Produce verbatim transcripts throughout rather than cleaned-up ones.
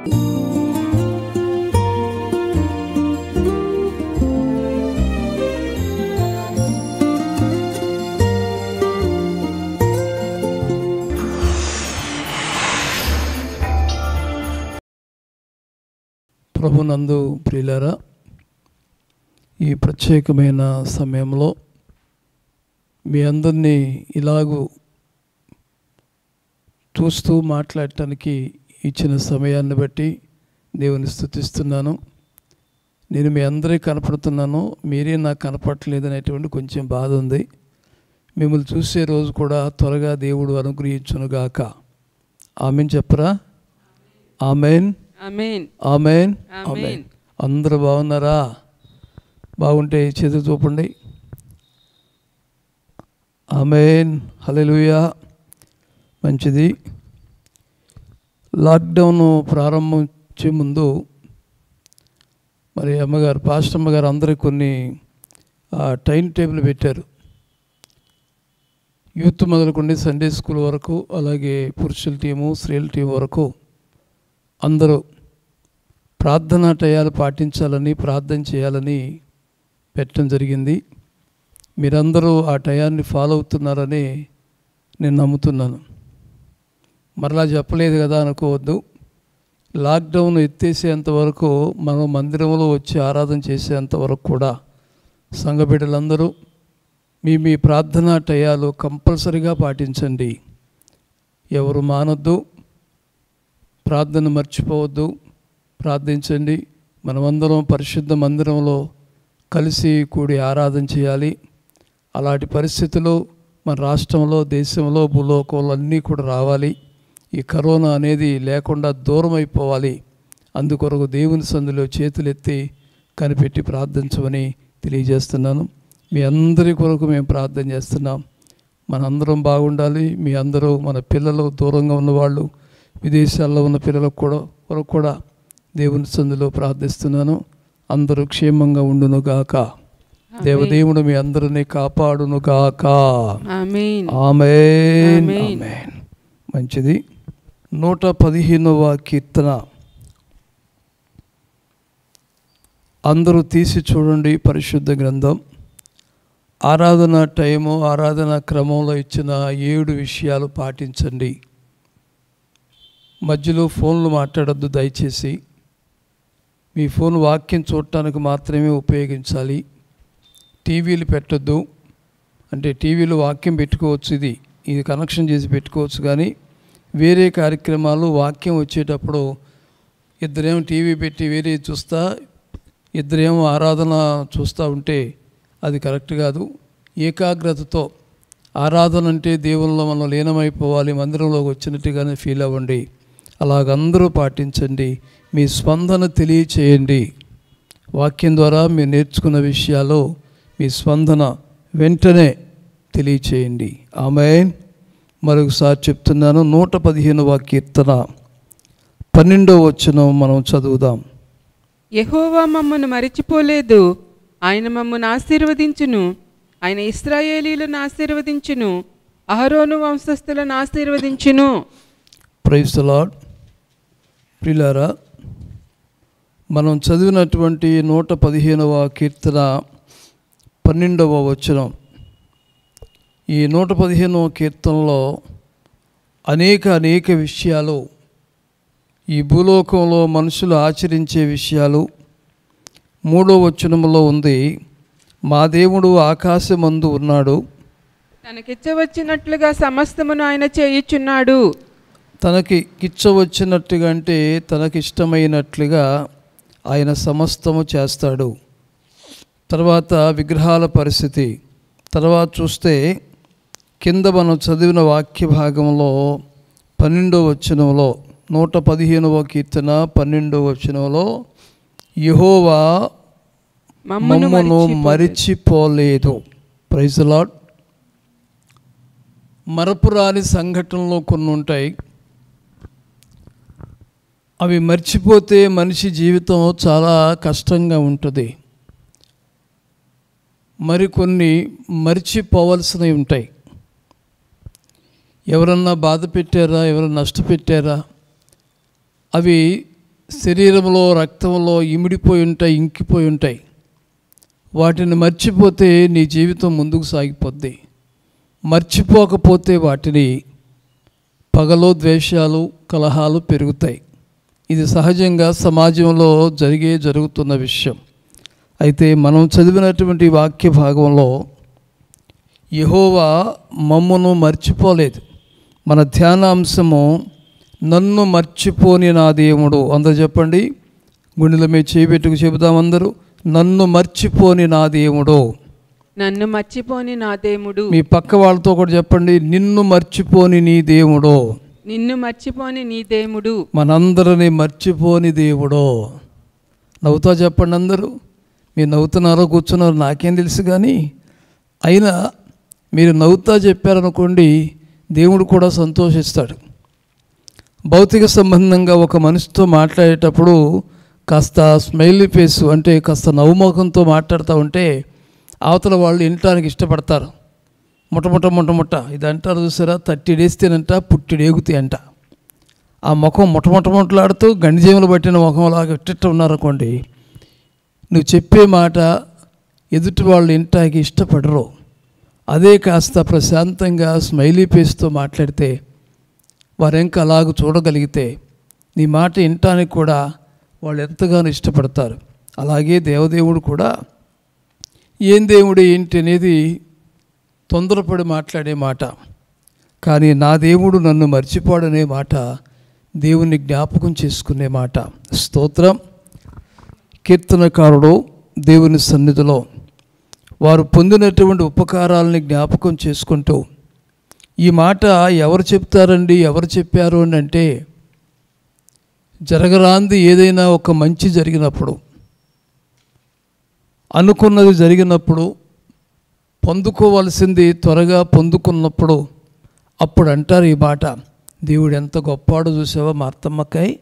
ప్రభునందు ప్రియులారా, ఈ ప్రత్యేకమైన సమయంలో మీ అందరినీ ఇలాగూ చూస్తూ మాట్లాడటానికి ఇచ్చిన సమయాన్ని బట్టి దేవుని స్తుతిస్తున్నాను. నేను మీ అందరికీ కనపడుతున్నాను, మీరే నాకు కనపడట్లేదు అనేటువంటి కొంచెం బాధ ఉంది. మిమ్మల్ని చూసే రోజు కూడా త్వరగా దేవుడు అనుగ్రహించునుగాక. ఆమెన్ చెప్పరా? Amen amen amen amen. అందరూ బాగున్నారా? బాగుంటే చేతులు చూపండి. Amen, hallelujah. మంచిది. లాక్డౌన్ ప్రారంభించే ముందు మరి అమ్మగారు, పాస్టర్ అమ్మగారు అందరికీ కొన్ని టైం టేబుల్ పెట్టారు. యూత్ మొదలుకొని సండే స్కూల్ వరకు, అలాగే పురుషుల టీము, స్త్రీల టీం వరకు అందరూ ప్రార్థనా టయాలు పాటించాలని, ప్రార్థన చేయాలని పెట్టడం జరిగింది. మీరందరూ ఆ టయాన్ని ఫాలో అవుతున్నారని నేను నమ్ముతున్నాను. మరలా చెప్పలేదు కదా అనుకోవద్దు. లాక్డౌన్ ఎత్తేసేంత వరకు మనం మందిరంలో వచ్చి ఆరాధన చేసేంత వరకు కూడా సంఘ బిడ్డలందరూ మీ మీ ప్రార్థనా టయాలు కంపల్సరిగా పాటించండి. ఎవరు మానొద్దు, ప్రార్థన మర్చిపోవద్దు, ప్రార్థించండి. మనమందరం పరిశుద్ధ మందిరంలో కలిసి కూడి ఆరాధన చేయాలి. అలాంటి పరిస్థితులు మన రాష్ట్రంలో, దేశంలో, భూలోకంలో అన్నీ కూడా రావాలి. ఈ కరోనా అనేది లేకుండా దూరం అయిపోవాలి. అందుకొరకు దేవుని సందులో చేతులెత్తి కనిపెట్టి ప్రార్థించమని తెలియజేస్తున్నాను. మీ అందరి కొరకు మేము ప్రార్థన చేస్తున్నాం. మనందరం బాగుండాలి. మీ అందరూ, మన పిల్లలు, దూరంగా ఉన్నవాళ్ళు, విదేశాల్లో ఉన్న పిల్లలకు కూడా కొరకు కూడా దేవుని సందులో ప్రార్థిస్తున్నాను. అందరూ క్షేమంగా ఉండునుగాక. దేవదేవుడు మీ అందరినీ కాపాడునుగాక. ఆమేన్ ఆమేన్ ఆమేన్. మంచిది. నూట పదిహేనవ కీర్తన అందరూ తీసి చూడండి. పరిశుద్ధ గ్రంథం ఆరాధన టైము, ఆరాధన క్రమంలో ఇచ్చిన ఏడు విషయాలు పాటించండి. మధ్యలో ఫోన్లు మాట్లాడొద్దు దయచేసి. మీ ఫోన్ వాక్యం చూడటానికి మాత్రమే ఉపయోగించాలి. టీవీలు పెట్టొద్దు. అంటే టీవీలో వాక్యం పెట్టుకోవచ్చు, ఇది ఇది కనెక్షన్ చేసి పెట్టుకోవచ్చు. కానీ వేరే కార్యక్రమాలు వాక్యం వచ్చేటప్పుడు ఇద్దరేమో టీవీ పెట్టి వేరే చూస్తా, ఇద్దరేమో ఆరాధన చూస్తూ ఉంటే అది కరెక్ట్ కాదు. ఏకాగ్రతతో ఆరాధన అంటే దేవుల్లో మనం లీనమైపోవాలి, మందిరంలోకి వచ్చినట్టుగానే ఫీల్ అవ్వండి. అలాగందరూ పాటించండి. మీ స్పందన తెలియచేయండి. వాక్యం ద్వారా మీరు నేర్చుకున్న విషయాలు మీ స్పందన వెంటనే తెలియచేయండి. ఆమేన్. మరొకసారి చెప్తున్నాను. నూట పదిహేనవ కీర్తన పన్నెండవ వచనం మనం చదువుదాం. యెహోవా మమ్మను మరిచిపోలేదు, ఆయన మమ్మను ఆశీర్వదించును. ఆయన ఇశ్రాయేలీయులను ఆశీర్వదించును, అహరోను వంశస్థులను ఆశీర్వదించును. Praise the Lord. ప్రియులారా, మనం చదివినటువంటి నూట పదిహేనవ కీర్తన పన్నెండవ వచనం, ఈ నూట పదిహేనవ కీర్తనలో అనేక అనేక విషయాలు, ఈ భూలోకంలో మనుషులు ఆచరించే విషయాలు మూడో వచనంలో ఉంది. మా దేవుడు ఆకాశమందు ఉన్నాడు, తనకిచ్చవచ్చినట్లుగా సమస్తమును ఆయన చేయుచున్నాడు. తనకి కిచ్చవచ్చినట్టుగా అంటే తనకిష్టమైనట్లుగా ఆయన సమస్తము చేస్తాడు. తర్వాత విగ్రహాల పరిస్థితి. తర్వాత చూస్తే కింద మనం చదివిన వాక్య భాగంలో పన్నెండవ వచనంలో, నూట పదిహేనవ కీర్తన పన్నెండవ వచనంలో, యెహోవా మమ్మను మరిచిపోలేదు. Praise the lord. మరపురాని సంఘటనలు కొన్ని ఉంటాయి. అవి మర్చిపోతే మనిషి జీవితం చాలా కష్టంగా ఉంటుంది. మరికొన్ని మర్చిపోవలసినవి ఉంటాయి. ఎవరన్నా బాధ పెట్టారా, ఎవరన్నా నష్టపెట్టారా, అవి శరీరంలో రక్తంలో ఇమిడిపోయి ఉంటాయి, ఇంకిపోయి ఉంటాయి. వాటిని మర్చిపోతే నీ జీవితం ముందుకు సాగిపోద్ది. మర్చిపోకపోతే వాటిని పగలో ద్వేషాలు, కలహాలు పెరుగుతాయి. ఇది సహజంగా సమాజంలో జరిగే జరుగుతున్న విషయం. అయితే మనం చదివినటువంటి వాక్య భాగంలో యెహోవా మమ్మును మర్చిపోలేదు. మన ధ్యానాంశము నన్ను మర్చిపోని నా దేవుడు. అందరూ చెప్పండి, గుండెల మీద చేపెట్టుకు చెబుతాం అందరూ. నన్ను మర్చిపోని నా దేవుడు. నన్ను మర్చిపోని నా దేవుడు. మీ పక్క వాళ్ళతో కూడా చెప్పండి, నిన్ను మర్చిపోని నీ దేవుడు. నిన్ను మర్చిపోని నీ దేవుడు. మనందరినీ మర్చిపోని దేవుడు. నవ్వుతా చెప్పండి అందరూ. మీరు నవ్వుతున్నారో కూర్చున్నారో నాకేం తెలుసు, కానీ అయినా మీరు నవ్వుతా చెప్పారనుకోండి, దేవుడు కూడా సంతోషిస్తాడు. భౌతిక సంబంధంగా ఒక మనిషితో మాట్లాడేటప్పుడు కాస్త స్మైలీ ఫేస్ అంటే కాస్త నవ్వుముఖంతో మాట్లాడుతూ ఉంటే అవతల వాళ్ళు వినటానికి ఇష్టపడతారు. ముట్టముట్ట ముట్టముట్ట ఇది అంటారు చూసారా, తట్టిడేస్తేనంట పుట్టిడేగుతాయి అంట. ఆ ముఖం ముట్టముట్టముట్లాడుతూ గండిజీవులు పట్టిన ముఖంలాగా ఇట్ట ఉన్నారనుకోండి, నువ్వు చెప్పే మాట ఎదుటి వాళ్ళు వినటానికి ఇష్టపడరు. అదే కాస్త ప్రశాంతంగా స్మైలీ ఫేస్తో మాట్లాడితే వారు ఇంకా అలాగ చూడగలిగితే నీ మాట వినటానికి కూడా వాళ్ళు ఎంతగానో ఇష్టపడతారు. అలాగే దేవదేవుడు కూడా ఏం దేవుడు ఏంటి అనేది తొందరపడి మాట్లాడే మాట, కానీ నా దేవుడు నన్ను మర్చిపోడనే మాట దేవుని జ్ఞాపకం చేసుకునే మాట. స్తోత్రం. కీర్తనకారుడు దేవుని సన్నిధిలో వారు పొందినటువంటి ఉపకారాలని జ్ఞాపకం చేసుకుంటూ, ఈ మాట ఎవరు చెప్తారండి, ఎవరు చెప్పారు అని అంటే, జరగరాంది ఏదైనా ఒక మంచి జరిగినప్పుడు, అనుకున్నది జరిగినప్పుడు, పొందుకోవాల్సింది త్వరగా పొందుకున్నప్పుడు అప్పుడు అంటారు ఈ మాట, దేవుడు ఎంత గొప్పవాడో చూసావా మార్తమ్మకాయ్.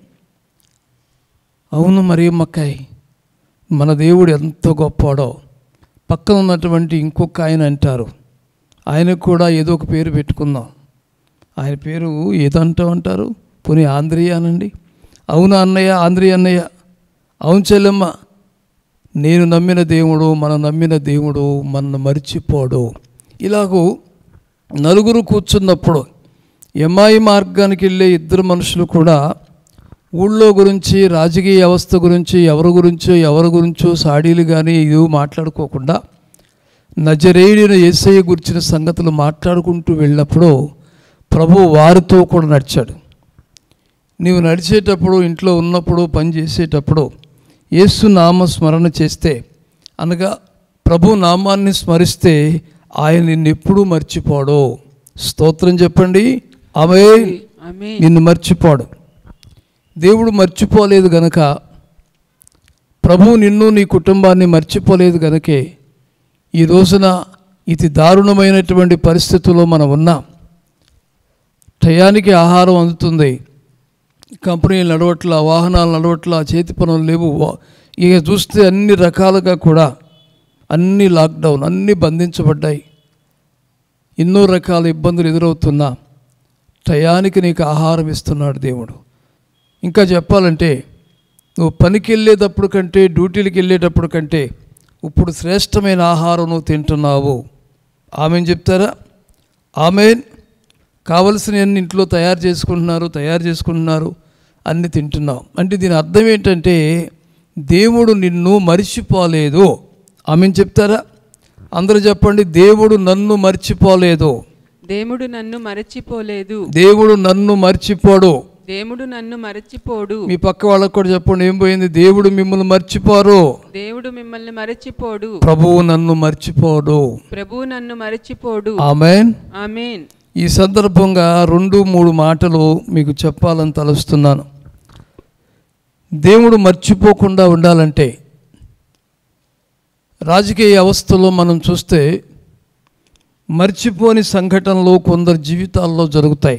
అవును మరియమ్మకాయ్, మన దేవుడు ఎంత గొప్పవాడో. పక్కన ఉన్నటువంటి ఇంకొక ఆయన అంటారు, ఆయనకు కూడా ఏదో ఒక పేరు పెట్టుకుందాం. ఆయన పేరు ఏదంటూ అంటారు, పోనీ ఆంధ్రియా అనండి. అవును అన్నయ్య, ఆంధ్రియ అన్నయ్య. అవును చెల్లెమ్మ, నేను నమ్మిన దేవుడు, మనం నమ్మిన దేవుడు మనను మర్చిపోడు. ఇలాగూ నలుగురు కూర్చున్నప్పుడు ఎమ్మాయి మార్గానికి వెళ్ళే ఇద్దరు మనుషులు కూడా ఊళ్ళో గురించి, రాజకీయ వ్యవస్థ గురించి, ఎవరి గురించో ఎవరి గురించో సాడీలు కానీ ఇవి మాట్లాడుకోకుండా నజరేయుడైన యేసయ్య గురించిన సంగతులు మాట్లాడుకుంటూ వెళ్ళినప్పుడు ప్రభు వారితో కూడా నడిచాడు. నీవు నడిచేటప్పుడు, ఇంట్లో ఉన్నప్పుడు, పని చేసేటప్పుడు యేసు నామ స్మరణ చేస్తే, అనగా ప్రభు నామాన్ని స్మరిస్తే ఆయన నిన్నెప్పుడూ మర్చిపోడు. స్తోత్రం చెప్పండి. ఆమేన్. నిన్ను మర్చిపోడు. దేవుడు మర్చిపోలేదు గనక, ప్రభు నిన్ను నీ కుటుంబాన్ని మర్చిపోలేదు గనకే ఈ రోజున ఇది దారుణమైనటువంటి పరిస్థితుల్లో మనం ఉన్నాం. టయానికి ఆహారం అందుతుంది, కంపెనీలు నడవట్ల, వాహనాలు నడవట్ల, చేతి పనులు లేవు. ఇక చూస్తే అన్ని రకాలుగా కూడా అన్ని లాక్డౌన్, అన్నీ బంధించబడ్డాయి. ఎన్నో రకాల ఇబ్బందులు ఎదురవుతున్నా టయానికి నీకు ఆహారం ఇస్తున్నాడు దేవుడు. ఇంకా చెప్పాలంటే నువ్వు పనికి వెళ్ళేటప్పుడు కంటే, డ్యూటీలకు వెళ్ళేటప్పుడు కంటే ఇప్పుడు శ్రేష్టమైన ఆహారం నువ్వు తింటున్నావు. ఆమెన్ చెప్తారా? ఆమెన్. కావలసినవన్నీ ఇంట్లో తయారు చేసుకుంటున్నారు తయారు చేసుకుంటున్నారు అన్నీ తింటున్నావు అంటే దీని అర్థం ఏంటంటే దేవుడు నిన్ను మర్చిపోలేదు. ఆమెన్ చెప్తారా? అందరూ చెప్పండి, దేవుడు నన్ను మర్చిపోలేదు. దేవుడు నన్ను మరచిపోలేదు. దేవుడు నన్ను మర్చిపోడు. దేవుడు నన్ను మరచిపోడు. మీ పక్క వాళ్ళకు కూడా చెప్పండి, ఏం పోయింది? దేవుడు మిమ్మల్ని మర్చిపోరు. దేవుడు మిమ్మల్ని మరచిపోడు. ప్రభువు నన్ను మర్చిపోడు. ప్రభువు నన్ను మరచిపోడు. ఆమేన్. ఆమేన్. ఈ సందర్భంగా రెండు మూడు మాటలు మీకు చెప్పాలని తలుస్తున్నాను. దేవుడు మర్చిపోకుండా ఉండాలంటే రాజకీయ వ్యవస్థలో మనం చూస్తే మర్చిపోని సంఘటనలు కొందరు జీవితాల్లో జరుగుతాయి.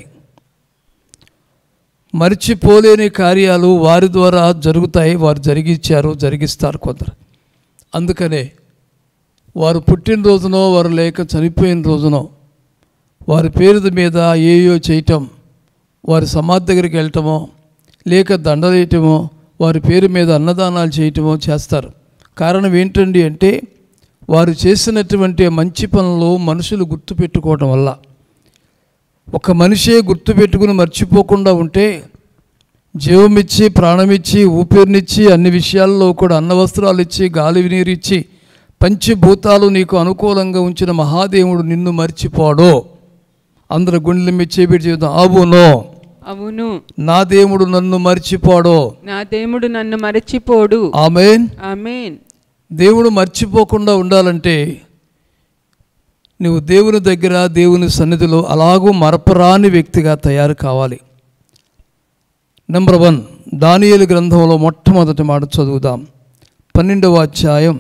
మర్చిపోలేని కార్యాలు వారి ద్వారా జరుగుతాయి. వారు జరిగించారు, జరిగిస్తారు కొందరు. అందుకనే వారు పుట్టినరోజునో, వారు లేక చనిపోయిన రోజునో వారి పేరు మీద ఏయో చేయటం, వారి సమాధి దగ్గరికి వెళ్ళటమో, లేక దండలేయటమో, వారి పేరు మీద అన్నదానాలు చేయటమో చేస్తారు. కారణం ఏంటండి అంటే వారు చేసినటువంటి మంచి పనులు మనుషులు గుర్తుపెట్టుకోవటం వల్ల. ఒక మనిషే గుర్తుపెట్టుకుని మర్చిపోకుండా ఉంటే జీవమిచ్చి ప్రాణమిచ్చి ఊపిరినిచ్చి అన్ని విషయాల్లో కూడా అన్న వస్త్రాలు ఇచ్చి గాలి నీరు ఇచ్చి పంచభూతాలు నీకు అనుకూలంగా ఉంచిన మహాదేవుడు నిన్ను మర్చిపోడో. అందరు గుండెలు మెచ్చేబెట్టి చెబుతాం, అవును అవును నా దేవుడు నన్ను మర్చిపోడో. నా దేవుడు నన్ను మరచిపోడు. ఆమేన్. ఆమేన్. దేవుడు మర్చిపోకుండా ఉండాలంటే నువ్వు దేవుని దగ్గర దేవుని సన్నిధిలో అలాగూ మరపరాని వ్యక్తిగా తయారు కావాలి. నెంబర్ వన్, దానియేలు గ్రంథంలో మొట్టమొదటి మాట చదువుదాం. పన్నెండవ అధ్యాయం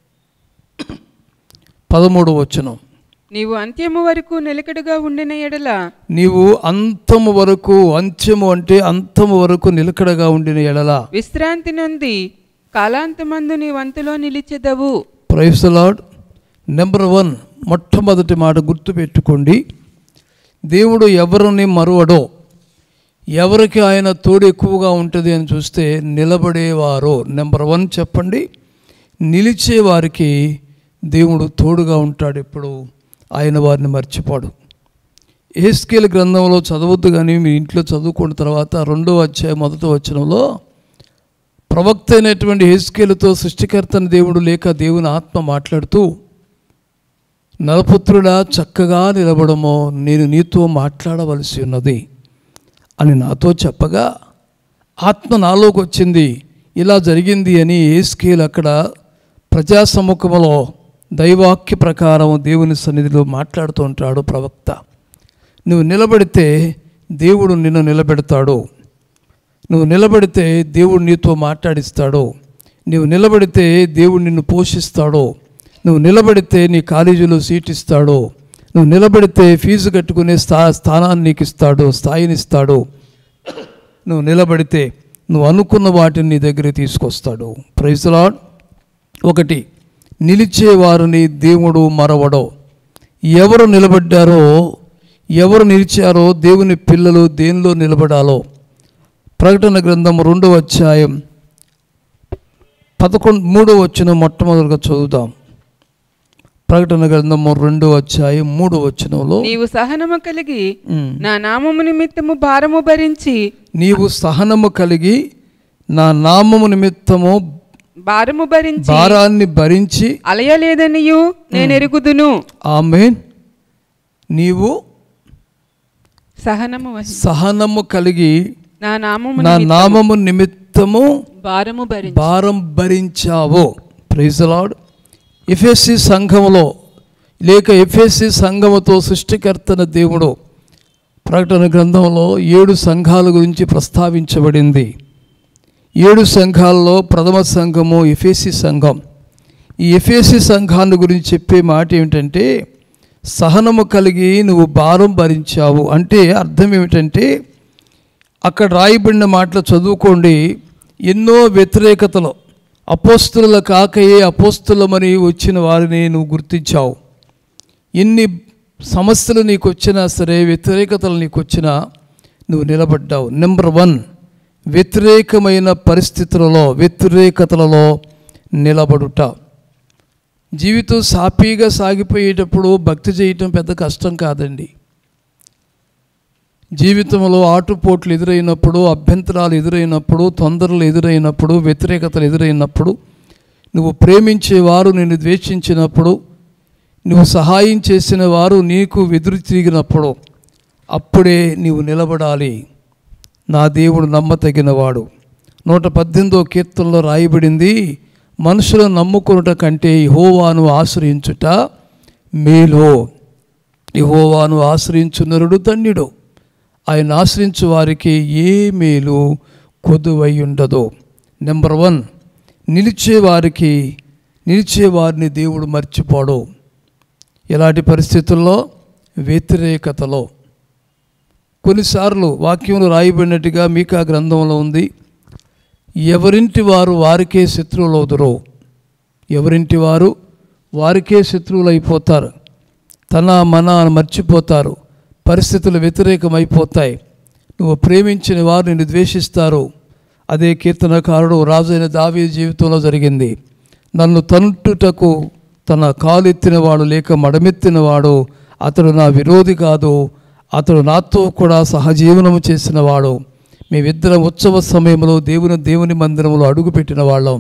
పదమూడవ వచనం. నీవు అంత్యము వరకు నిలకడగా ఉండిన ఎడల నీవు అంతము వరకు, అంత్యము అంటే అంతము వరకు నిలకడగా ఉండిన ఎడల విశ్రాంతి నొంది కాలాంతమందు నీ వంతులో నిలిచెదవు. Praise the Lord. Number one, మొట్టమొదటి మాట గుర్తుపెట్టుకోండి. దేవుడు ఎవరిని మరువడో, ఎవరికి ఆయన తోడు ఎక్కువగా ఉంటుంది అని చూస్తే నిలబడేవారు. నెంబర్ వన్ చెప్పండి, నిలిచే వారికి దేవుడు తోడుగా ఉంటాడు. ఇప్పుడు ఆయన వారిని మర్చిపోడు. యెహెజ్కేలు గ్రంథంలో చదవద్దు కానీ మీ ఇంట్లో చదువుకున్న తర్వాత రెండో అధ్యాయం మొదటి వచనంలో ప్రవక్త అయినటువంటి యెహెజ్కేలుతో సృష్టికర్తని దేవుడు లేక దేవుని ఆత్మ మాట్లాడుతూ, నరపుత్రుడా చక్కగా నిలబడమో, నేను నీతో మాట్లాడవలసి ఉన్నది అని నాతో చెప్పగా ఆత్మ నాలోకి వచ్చింది. ఇలా జరిగింది అని యెహెజ్కేలు అక్కడ ప్రజా సముఖంలో దైవాక్య ప్రకారం దేవుని సన్నిధిలో మాట్లాడుతూ ఉంటాడు ప్రవక్త. నువ్వు నిలబడితే దేవుడు నిన్ను నిలబెడతాడు. నువ్వు నిలబడితే దేవుడు నీతో మాట్లాడిస్తాడు. నువ్వు నిలబడితే దేవుడు నిన్ను పోషిస్తాడు. నువ్వు నిలబడితే నీ కాలేజీలో సీట్ ఇస్తాడు. నువ్వు నిలబడితే ఫీజు కట్టుకునే స్థా స్థానాన్ని నీకు ఇస్తాడు, స్థాయిని ఇస్తాడు. నువ్వు నిలబడితే నువ్వు అనుకున్న వాటిని నీ దగ్గరికి తీసుకొస్తాడు. Praise the Lord. ఒకటి, నిలిచేవారిని దేవుడు మరవడో. ఎవరు నిలబడ్డారో, ఎవరు నిలిచారో దేవుని పిల్లలు దేనిలో నిలబడాలో. ప్రకటన గ్రంథం రెండవ అధ్యాయం పదకొండు మూడో వచనం మొట్టమొదటిగా చదువుదాం. ప్రకటన గ్రంథము రెండో అధ్యాయం మూడో వచనంలో, నీవు సహనము కలిగి నా నామము నిమిత్తము భారము భరించి నీవు సహనము కలిగి నా నామము నిమిత్తము భారము భరించి భారాన్ని భరించి అలయలేదనియు నేను ఎరుగుదును. ఆమేన్. నీవు సహనము వహించి సహనము కలిగి నా నామము నా నిమిత్తము నామము నిమిత్తము భారము భరించి భారం భరించావు. Praise the Lord. ఎఫెసీ సంఘములో లేక ఎఫెసీ సంఘముతో సృష్టికర్తన దేవుడు ప్రకటన గ్రంథంలో ఏడు సంఘాల గురించి ప్రస్తావించబడింది. ఏడు సంఘాల్లో ప్రథమ సంఘము ఎఫెసీ సంఘం. ఈ ఎఫెసీ సంఘాన్ని గురించి చెప్పే మాట ఏమిటంటే, సహనము కలిగి నువ్వు భారం భరించావు అంటే అర్థం ఏమిటంటే, అక్కడ రాయబడిన మాటలు చదువుకోండి. ఎన్నో వ్యతిరేకతలు, అపోస్తుల కాకయే అపోస్తులమని వచ్చిన వారిని నువ్వు గుర్తించావు. ఎన్ని సమస్యలు నీకు వచ్చినా సరే, వ్యతిరేకతలు నీకు వచ్చినా నువ్వు నిలబడ్డావు. నెంబర్ వన్, వ్యతిరేకమైన పరిస్థితులలో, వ్యతిరేకతలలో నిలబడుట. జీవితం సాఫీగా సాగిపోయేటప్పుడు భక్తి చేయటం పెద్ద కష్టం కాదండి. జీవితంలో ఆటుపోట్లు ఎదురైనప్పుడు, అభ్యంతరాలు ఎదురైనప్పుడు, తొందరలు ఎదురైనప్పుడు, వ్యతిరేకతలు ఎదురైనప్పుడు, నువ్వు ప్రేమించేవారు నిన్ను ద్వేషించినప్పుడు, నువ్వు సహాయం చేసిన వారు నీకు వెదురు తిరిగినప్పుడు, అప్పుడే నీవు నిలబడాలి. నా దేవుడు నమ్మతగినవాడు. నూట పద్దెనిమిదో కీర్తనలో రాయబడింది, మనుషులను నమ్ముకొనుట కంటే యెహోవాను ఆశ్రయించుట మేలు. యెహోవాను ఆశ్రయించు నరుడు ధన్యుడు. ఆయన ఆశ్రయించు వారికి ఏ మేలు కొదువై ఉండదు. నెంబర్ వన్, నిలిచేవారికి నిలిచేవారిని దేవుడు మర్చిపోడు. ఎలాంటి పరిస్థితుల్లో? వ్యతిరేకతలో. కొన్నిసార్లు వాక్యంలో రాయబడినట్టుగా మీకా గ్రంథంలో ఉంది, ఎవరింటి వారు వారికే శత్రువులు అవుదురు. ఎవరింటి వారు వారికే శత్రువులు అయిపోతారు. తన మన మర్చిపోతారు. పరిస్థితులు వ్యతిరేకమైపోతాయి. నువ్వు ప్రేమించిన వారు నిన్ను ద్వేషిస్తారు. అదే కీర్తనకారుడు రాజైన దావీదు జీవితంలో జరిగింది. నన్ను తన్నుటకు తన కాలెత్తినవాడు లేక మడమెత్తినవాడు అతడు నా విరోధి కాదు, అతడు నాతో కూడా సహజీవనము చేసినవాడు. మేమిద్దరం ఉత్సవ సమయంలో దేవుని దేవుని మందిరంలో అడుగుపెట్టిన వాళ్ళం.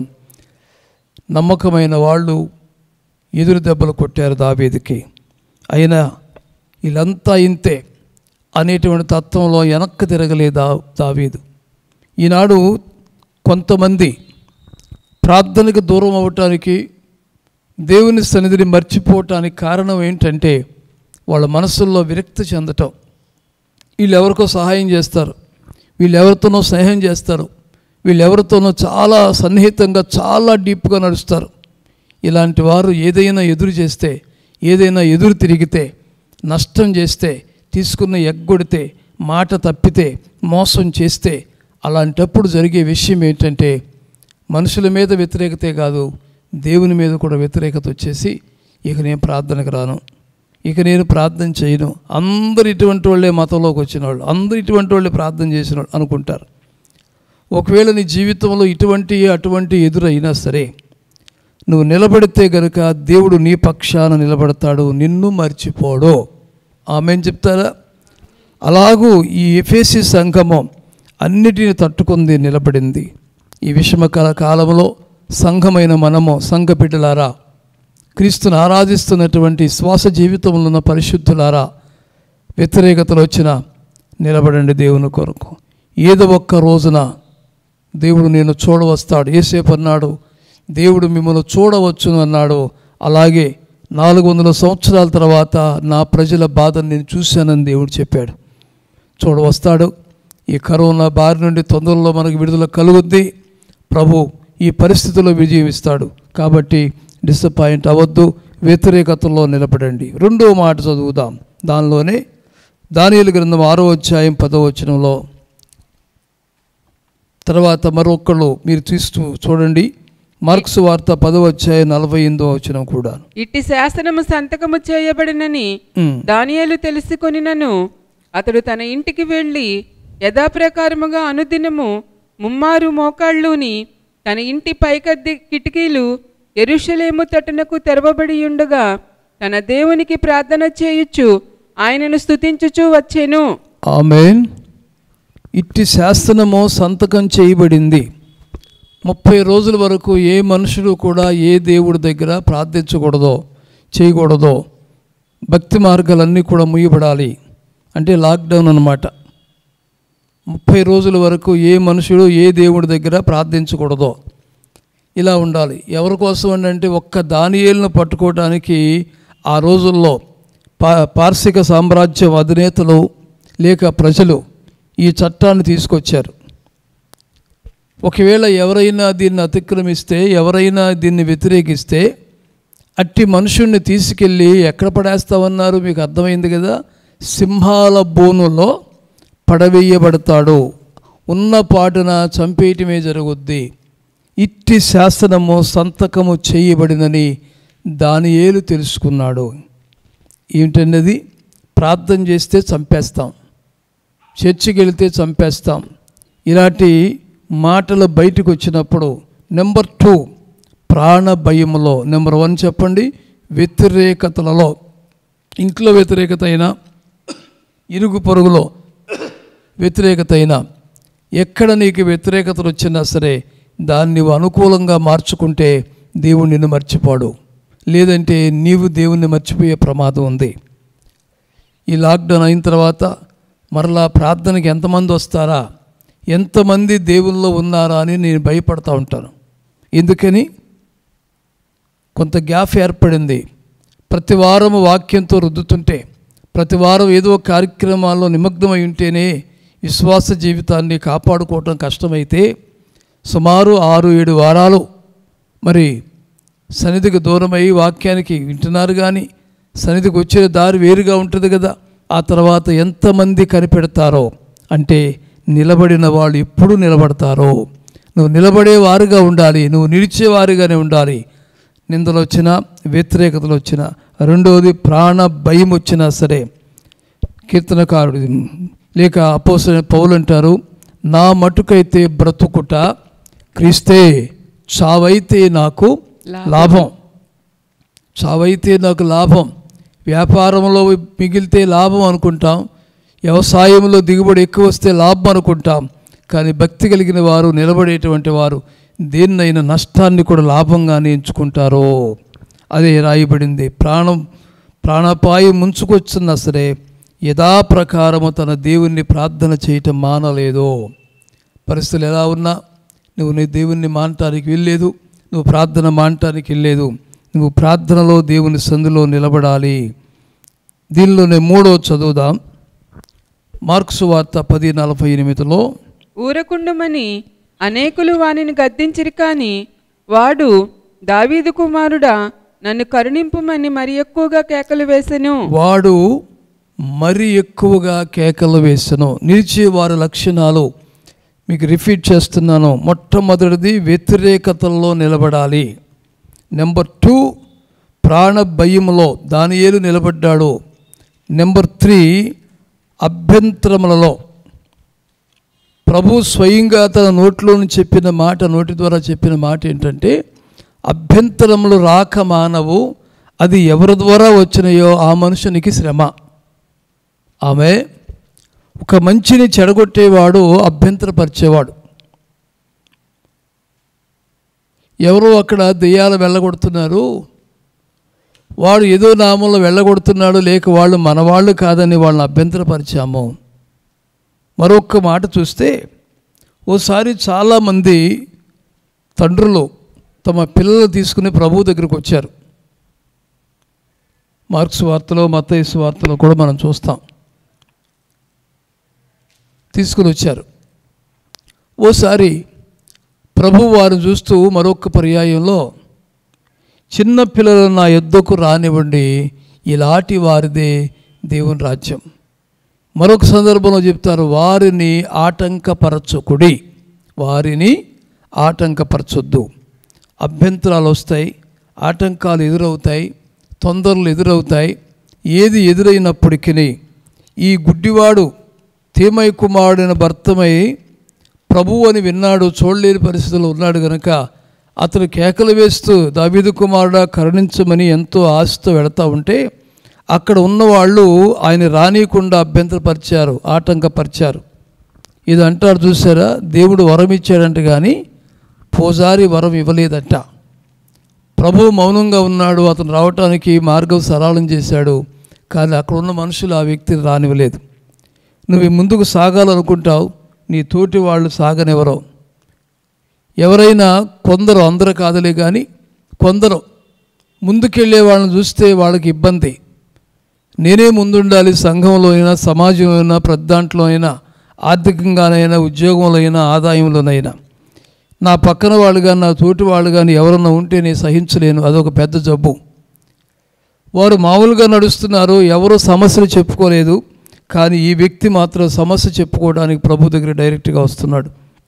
నమ్మకమైన వాళ్ళు ఎదురు దెబ్బలు కొట్టారు దావీదుకి. అయినా వీళ్ళంతా ఇంతే అనేటువంటి తత్వంలో వెనక్కి తిరగలేదా దావీదు. ఈనాడు కొంతమంది ప్రార్థనకు దూరం అవ్వటానికి, దేవుని సన్నిధిని మర్చిపోవటానికి కారణం ఏంటంటే వాళ్ళ మనసుల్లో విరక్తి చెందటం. వీళ్ళు ఎవరికో సహాయం చేస్తారు, వీళ్ళు ఎవరితోనో స్నేహం చేస్తారు, వీళ్ళు ఎవరితోనో చాలా సన్నిహితంగా చాలా డీప్గా నడుస్తారు. ఇలాంటి వారు ఏదైనా ఎదురు చేస్తే, ఏదైనా ఎదురు తిరిగితే, నష్టం చేస్తే, తీసుకున్న ఎగ్గొడితే, మాట తప్పితే, మోసం చేస్తే, అలాంటప్పుడు జరిగే విషయం ఏంటంటే మనుషుల మీద వ్యతిరేకతే కాదు, దేవుని మీద కూడా వ్యతిరేకత వచ్చేసి ఇక నేను ప్రార్థనకు రాను, ఇక నేను ప్రార్థన చేయను, అందరు ఇటువంటి వాళ్ళే మతంలోకి వచ్చిన వాళ్ళు, అందరు ఇటువంటి వాళ్ళే ప్రార్థన చేసిన వాళ్ళు అనుకుంటారు. ఒకవేళ నీ జీవితంలో ఇటువంటి అటువంటి ఎదురైనా సరే నువ్వు నిలబడితే గనుక దేవుడు నీ పక్షాన నిలబడతాడు, నిన్ను మర్చిపోడు. ఆమేన్ చెప్తారా? అలాగూ ఈ ఎఫెసీ సంఘము అన్నిటిని తట్టుకుంది, నిలబడింది. ఈ విషమకాల కాలంలో సంఘమైన మనము, సంఘ బిడ్డలారా, క్రీస్తుని ఆరాధిస్తున్నటువంటి శ్వాస జీవితంలో ఉన్న పరిశుద్ధులారా, వ్యతిరేకతలు వచ్చినా నిలబడండి దేవుని కొరకు. ఏదో ఒక్క రోజున దేవుడు నేను చూడవస్తాడు. యేసేపు అన్నాడు, దేవుడు మిమ్మల్ని చూడవచ్చును అన్నాడు. అలాగే నాలుగు వందల సంవత్సరాల తర్వాత నా ప్రజల బాధను నేను చూశానని దేవుడు చెప్పాడు. చూడవస్తాడు. ఈ కరోనా బారి నుండి తొందరలో మనకు విడుదల కలుగుద్ది. ప్రభు ఈ పరిస్థితుల్లో విజయం ఇస్తాడు. కాబట్టి డిసప్పాయింట్ అవ్వద్దు, వ్యతిరేకతలో నిలబడండి. రెండో మాట చదువుదాం. దానిలోనే దానియేలు గ్రంథం ఆరో అధ్యాయం పదో వచనంలో, తర్వాత మరొకళ్ళు మీరు తీస్తూ చూడండి, మార్క్స్ వార్త పదవ అధ్యాయం నలభై ఎనిమిదో వచనం కూడా. ఇట్టి శాసనము సంతకము చేయబడినని దానియేలు తెలుసుకొనినను అతడు తన ఇంటికి వెళ్ళి యథాప్రకారముగా అనుదినము ముమ్మారు మోకాళ్ళుని తన ఇంటి పైకద్ది కిటికీలు యెరూషలేము తట్టునకు తెరవబడి ఉండగా తన దేవునికి ప్రార్థన చేయుచు ఆయనను స్తుతించుచు వచ్చెను. ఆమేన్. ఇట్టి శాసనము సంతకం చేయబడింది. ముప్పై రోజుల వరకు ఏ మనుషుడు కూడా ఏ దేవుడి దగ్గర ప్రార్థించకూడదో, చేయకూడదో. భక్తి మార్గాలన్నీ కూడా ముయ్యబడాలి. అంటే లాక్డౌన్ అన్నమాట. ముప్పై రోజుల వరకు ఏ మనుషుడు ఏ దేవుడి దగ్గర ప్రార్థించకూడదో. ఇలా ఉండాలి. ఎవరి కోసం అంటే ఒక్క దానియేలును పట్టుకోవడానికి ఆ రోజుల్లో పా పార్శిక సామ్రాజ్యం అధినేతలు లేక ప్రజలు ఈ చట్టాన్ని తీసుకొచ్చారు. ఒకవేళ ఎవరైనా దీన్ని అతిక్రమిస్తే, ఎవరైనా దీన్ని వ్యతిరేకిస్తే అట్టి మనుషుణ్ణి తీసుకెళ్ళి ఎక్కడ పడేస్తామన్నారు? మీకు అర్థమైంది కదా. సింహాల బోనులో పడవేయబడతాడు, ఉన్న పాటున చంపేయటమే జరుగుద్ది. ఇట్టి శాసనము సంతకము చేయబడినని దానియేలు తెలుసుకున్నాడు. ఏమిటన్నది? ప్రార్థన చేస్తే చంపేస్తాం, చర్చికి వెళితే చంపేస్తాం. ఇలాంటి మాటలు బయటకు వచ్చినప్పుడు నెంబర్ టూ ప్రాణ భయములో, నెంబర్ వన్ చెప్పండి, వ్యతిరేకతలలో, ఇంట్లో వ్యతిరేకత అయినా, ఇరుగు పొరుగులో వ్యతిరేకత అయినా, ఎక్కడ నీకు వ్యతిరేకతలు వచ్చినా సరే దాన్ని నీవు అనుకూలంగా మార్చుకుంటే దేవుడు నిన్ను మర్చిపోడు. లేదంటే నీవు దేవుణ్ణి మర్చిపోయే ప్రమాదం ఉంది. ఈ లాక్డౌన్ అయిన తర్వాత మరలా ప్రార్థనకి ఎంతమంది వస్తారా, ఎంతమంది దేవుల్లో ఉన్నారా అని నేను భయపడతా ఉంటాను. ఎందుకని? కొంత గ్యాప్ ఏర్పడింది. ప్రతి వారం వాక్యంతో రుద్దుతుంటే, ప్రతి వారం ఏదో కార్యక్రమాల్లో నిమగ్నమై ఉంటేనే విశ్వాస జీవితాన్ని కాపాడుకోవటం కష్టమైతే సుమారు ఆరు ఏడు వారాలు మరి సన్నిధికి దూరమై వాక్యానికి వింటున్నారు, కానీ సన్నిధికి వచ్చే దారి వేరుగా ఉంటుంది కదా. ఆ తర్వాత ఎంతమంది కనిపెడతారో, అంటే నిలబడిన వాళ్ళు ఎప్పుడు నిలబడతారో. నువ్వు నిలబడేవారుగా ఉండాలి, నువ్వు నిలిచేవారుగానే ఉండాలి. నిందలు వచ్చినా, వ్యతిరేకతలు వచ్చినా, రెండవది ప్రాణ భయం వచ్చినా సరే. కీర్తనకారుడు లేక అపోస్తలుడైన పౌలు అంటారు, నా మటుకైతే బ్రతుకుట క్రీస్తే, చావైతే నాకు లాభం. చావైతే నాకు లాభం. వ్యాపారంలో మిగిలితే లాభం అనుకుంటాం, వ్యవసాయంలో దిగుబడి ఎక్కువ వస్తే లాభం అనుకుంటాం. కానీ భక్తి కలిగిన వారు, నిలబడేటువంటి వారు దేన్నైనా నష్టాన్ని కూడా లాభంగానే ఎంచుకుంటారో అదే రాయబడింది. ప్రాణం ప్రాణాపాయం ముంచుకొస్తున్నా సరే యథాప్రకారము తన దేవుణ్ణి ప్రార్థన చేయటం మానలేదు. పరిస్థితులు ఎలా ఉన్నా నువ్వు నీ దేవుణ్ణి మానటానికి వెళ్ళలేదు, నువ్వు ప్రార్థన మానటానికి వెళ్ళలేదు. నువ్వు ప్రార్థనలో దేవుని సందులో నిలబడాలి. దీనిలోనే మూడో చదువుదాం. మార్క్సు వార్త పది నలభై ఎనిమిదిలో, ఊరకుండమని అనేకులు వానిని గద్దించిరి, కానీ వాడు దావీదు కుమారుడా నన్ను కరుణింపుమని మరి ఎక్కువగా కేకలు వేసెను. వాడు మరి ఎక్కువగా కేకలు వేసెను. నిలిచే వారి లక్షణాలు మీకు రిపీట్ చేస్తున్నాను. మొట్టమొదటిది వ్యతిరేకతల్లో నిలబడాలి. నెంబర్ టూ, ప్రాణ భయములో దానియేలు నిలబడ్డాడు. నెంబర్ త్రీ, అభ్యంతరములలో ప్రభు స్వయంగా తన నోట్లోని చెప్పిన మాట, నోటి ద్వారా చెప్పిన మాట ఏంటంటే, అభ్యంతరములు రాక మానవు, అది ఎవరి ద్వారా వచ్చినాయో ఆ మనుషునికి శ్రమ. ఆమె ఒక మంచిని చెడగొట్టేవాడు అభ్యంతరపరిచేవాడు. ఎవరో అక్కడ దెయ్యాలు వెళ్ళగొడుతున్నారు, వాడు ఏదో నామంలో వెళ్ళగొడుతున్నాడు, లేక వాళ్ళు మనవాళ్ళు కాదని వాళ్ళని అభ్యంతరపరిచాము. మరొక మాట చూస్తే, ఓసారి చాలామంది తండ్రులు తమ పిల్లలు తీసుకుని ప్రభు దగ్గరికి వచ్చారు. మార్క్స్ వార్తలో, మత్తయి వార్తలో కూడా మనం చూస్తాం. తీసుకుని వచ్చారు. ఓసారి ప్రభు వారు చూస్తూ మరొక పర్యాయంలో, చిన్న పిల్లలు నా యొద్దకు రానివ్వండి, ఇలాంటి వారిదే దేవుని రాజ్యం. మరొక సందర్భంలో చెప్తారు, వారిని ఆటంకపరచకుడి, వారిని ఆటంకపరచొద్దు. అభ్యంతరాలు వస్తాయి, ఆటంకాలు ఎదురవుతాయి, తొందరలు ఎదురవుతాయి. ఏది ఎదురైనప్పటికీ ఈ గుడ్డివాడు తేమై కుమారుడైన భర్తమై ప్రభువు అని విన్నాడు, చూడలేని పరిస్థితుల్లో ఉన్నాడు కనుక అతను కేకలు వేస్తూ దావీదు కుమారుడా కరుణించమని ఎంతో ఆశతో వెళతా ఉంటే, అక్కడ ఉన్నవాళ్ళు ఆయన రానీయకుండా అభ్యంతరపరిచారు, ఆటంకపరిచారు. ఇది అంటారు చూసారా, దేవుడు వరం ఇచ్చాడంట కానీ పూజారి వరం ఇవ్వలేదట. ప్రభు మౌనంగా ఉన్నాడు, అతను రావటానికి మార్గం సరళం చేశాడు, కానీ అక్కడ ఉన్న మనుషులు ఆ వ్యక్తిని రానివ్వలేదు. నువ్వు ముందుకు సాగాలనుకుంటావు, నీ తోటి వాళ్ళు సాగనివ్వరు. ఎవరైనా కొందరు, అందరూ కాదులే కానీ కొందరు ముందుకెళ్ళే వాళ్ళని చూస్తే వాళ్ళకి ఇబ్బంది. నేనే ముందుండాలి, సంఘంలో అయినా, సమాజంలో అయినా, ప్రద్దాంట్లో అయినా, ఆర్థికంగానైనా, ఉద్యోగంలో అయినా, ఆదాయంలోనైనా. నా పక్కన వాళ్ళు కానీ, నా తోటి వాళ్ళు కానీ ఎవరన్నా ఉంటే నేను సహించలేను, అదొక పెద్ద జబ్బు. వారు మామూలుగా నడుస్తున్నారు, ఎవరో సమస్యలు చెప్పుకోలేదు, కానీ ఈ వ్యక్తి మాత్రం సమస్య చెప్పుకోవడానికి ప్రభు దగ్గర డైరెక్ట్గా వస్తున్నాడు.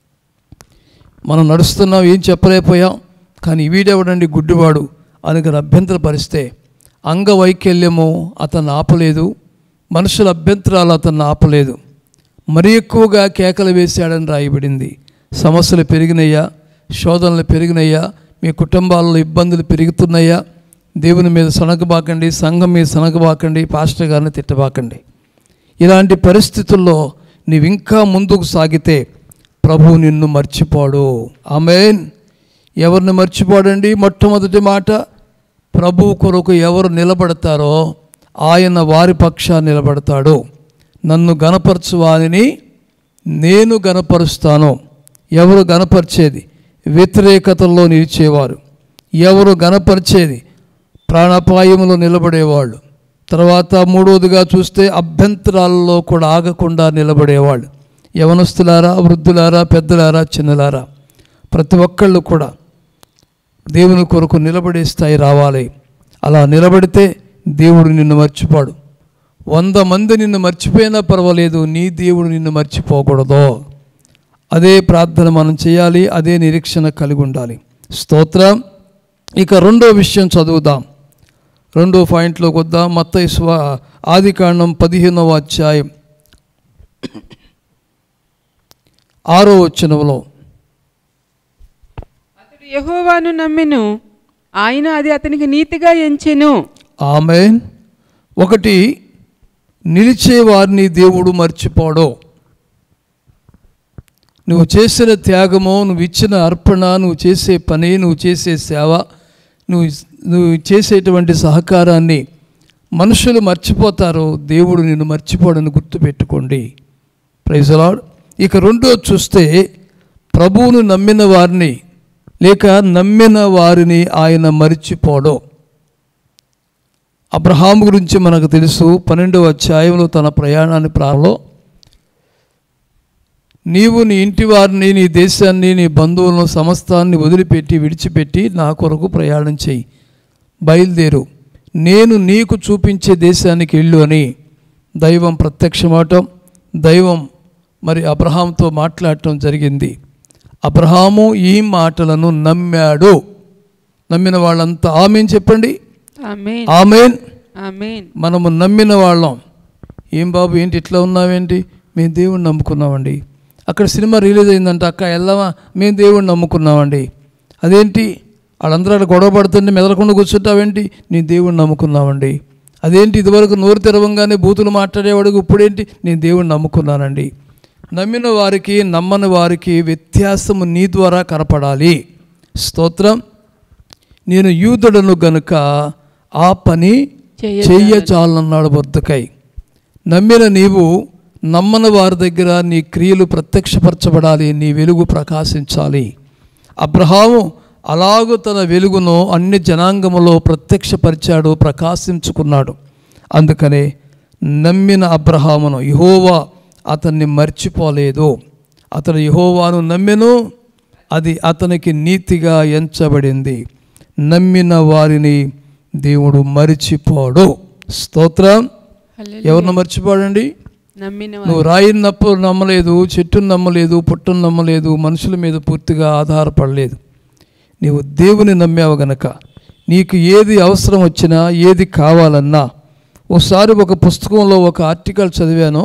మనం నడుస్తున్నాం, ఏం చెప్పలేకపోయాం, కానీ వీడెవడండి గుడ్డివాడు అని అభ్యంతరపరిస్తే అంగవైకల్యము అతన్ని ఆపలేదు, మనుషుల అభ్యంతరాలు అతన్ని ఆపలేదు. మరి ఎక్కువగా కేకలు వేశాడని రాయబడింది. సమస్యలు పెరిగినయ్యా, శోధనలు పెరిగినయ్యా, మీ కుటుంబాలలో ఇబ్బందులు పెరుగుతున్నాయా, దేవుని మీద సనగబాకండి, సంఘం మీద సనగబాకండి, పాస్టర్ గారిని తిట్టబాకండి. ఇలాంటి పరిస్థితుల్లో నీవు ఇంకా ముందుకు సాగితే ప్రభువు నిన్ను మర్చిపోడు. ఆమేన్. ఎవరిని మర్చిపోడండి? మొట్టమొదటి మాట, ప్రభువు కొరకు ఎవరు నిలబడతారో ఆయన వారి పక్షాన్ని నిలబడతాడు. నన్ను గనపరచు వారిని నేను గనపరుస్తాను. ఎవరు గనపరిచేది? వ్యతిరేకతల్లో నిలిచేవారు. ఎవరు గనపరిచేది? ప్రాణాపాయంలో నిలబడేవాళ్ళు. తర్వాత మూడవదిగా చూస్తే అభ్యంతరాలలో కూడా ఆగకుండా నిలబడేవాళ్ళు. యవనస్తులారా, వృద్ధులారా, పెద్దలారా, చిన్నలారా, ప్రతి ఒక్కళ్ళు కూడా దేవుని కొరకు నిలబడే స్థాయి రావాలి. అలా నిలబడితే దేవుడు నిన్ను మర్చిపోడు. వంద మంది నిన్ను మర్చిపోయినా పర్వాలేదు, నీ దేవుడు నిన్ను మర్చిపోకూడదు. అదే ప్రార్థన మనం చేయాలి, అదే నిరీక్షణ కలిగి ఉండాలి. స్తోత్రం. ఇక రెండో విషయం చదువుదాం, రెండో పాయింట్లోకి వద్దాం. మత్తయి స్వ ఆదికాండం పదిహేనవ అధ్యాయం ఆరో వచనంలో అతడు యెహోవాను నమ్మెను, ఆయన అది అతనికి నీతిగా ఎంచెను. ఆమేన్. ఒకటి, నిలిచే వారిని దేవుడు మర్చిపోడు. నువ్వు చేసిన త్యాగము, నువ్వు ఇచ్చిన అర్పణ, నువ్వు చేసే పని, నువ్వు చేసే సేవ, నువ్వు నువ్వు చేసేటువంటి సహకారాన్ని మనుషులు మర్చిపోతారు, దేవుడు నిన్ను మర్చిపోడని గుర్తుపెట్టుకోండి. Praise the Lord. ఇక రెండో చూస్తే, ప్రభువును నమ్మిన వారిని లేక నమ్మిన వారిని ఆయన మర్చిపోడు. అబ్రహాము గురించి మనకు తెలుసు. పన్నెండవ అధ్యాయంలో తన ప్రయాణాన్ని ప్రారంభంలో, నీవు నీ ఇంటి వారిని, నీ దేశాన్ని, నీ బంధువులను సమస్తాన్ని వదిలిపెట్టి విడిచిపెట్టి నా కొరకు ప్రయాణం చేయి, బయలుదేరు, నేను నీకు చూపించే దేశానికి వెళ్ళు అని దైవం ప్రత్యక్షమాటం, దైవం మరి అబ్రహాంతో మాట్లాడటం జరిగింది. అబ్రహాము ఈ మాటలను నమ్మాడు. నమ్మిన వాళ్ళంతా ఆమేన్ చెప్పండి. ఆమేన్. ఆమేన్. ఆమేన్. మనము నమ్మిన వాళ్ళం. ఏం బాబు ఏంటి ఇట్లా ఉన్నావేంటి? మేము దేవుణ్ణి నమ్ముకున్నామండి. అక్కడ సినిమా రిలీజ్ అయిందంట, అక్క వెళ్దామా? మేము దేవుణ్ణి నమ్ముకున్నామండి. అదేంటి వాళ్ళందరూ అక్కడ గొడవ పడుతుంటే మెదలకుండా కూర్చుంటావేంటి? నేను దేవుణ్ణి నమ్ముకున్నామండి. అదేంటి ఇదివరకు నోరు తెరవంగానే బూతులు మాట్లాడేవాడికి ఇప్పుడేంటి? నేను దేవుణ్ణి నమ్ముకున్నానండి. నమ్మిన వారికి నమ్మని వారికి వ్యత్యాసము నీ ద్వారా కనపడాలి. స్తోత్రం. నేను యూదుడను గనుక ఆ పని చెయ్యచాలన్నాడు బొద్దకై. నమ్మిన నీవు నమ్మని వారి దగ్గర నీ క్రియలు ప్రత్యక్షపరచబడాలి, నీ వెలుగు ప్రకాశించాలి. అబ్రహాము అలాగూ తన వెలుగును అన్ని జనాంగములో ప్రత్యక్షపరిచాడు, ప్రకాశించుకున్నాడు. అందుకనే నమ్మిన అబ్రహామును యెహోవా అతన్ని మర్చిపోలేదు. అతను యెహోవాను నమ్మెను, అది అతనికి నీతిగా ఎంచబడింది. నమ్మిన వారిని దేవుడు మరిచిపోడు. స్తోత్రం. ఎవరిని మర్చిపోడండి? నువ్వు రాయిని నప్పు నమ్మలేదు, చెట్టును నమ్మలేదు, పుట్టను నమ్మలేదు, మనుషుల మీద పూర్తిగా ఆధారపడలేదు. నీవు దేవుని నమ్మావు గనక నీకు ఏది అవసరం వచ్చినా, ఏది కావాలన్నా. ఒకసారి ఒక పుస్తకంలో ఒక ఆర్టికల్ చదివాను.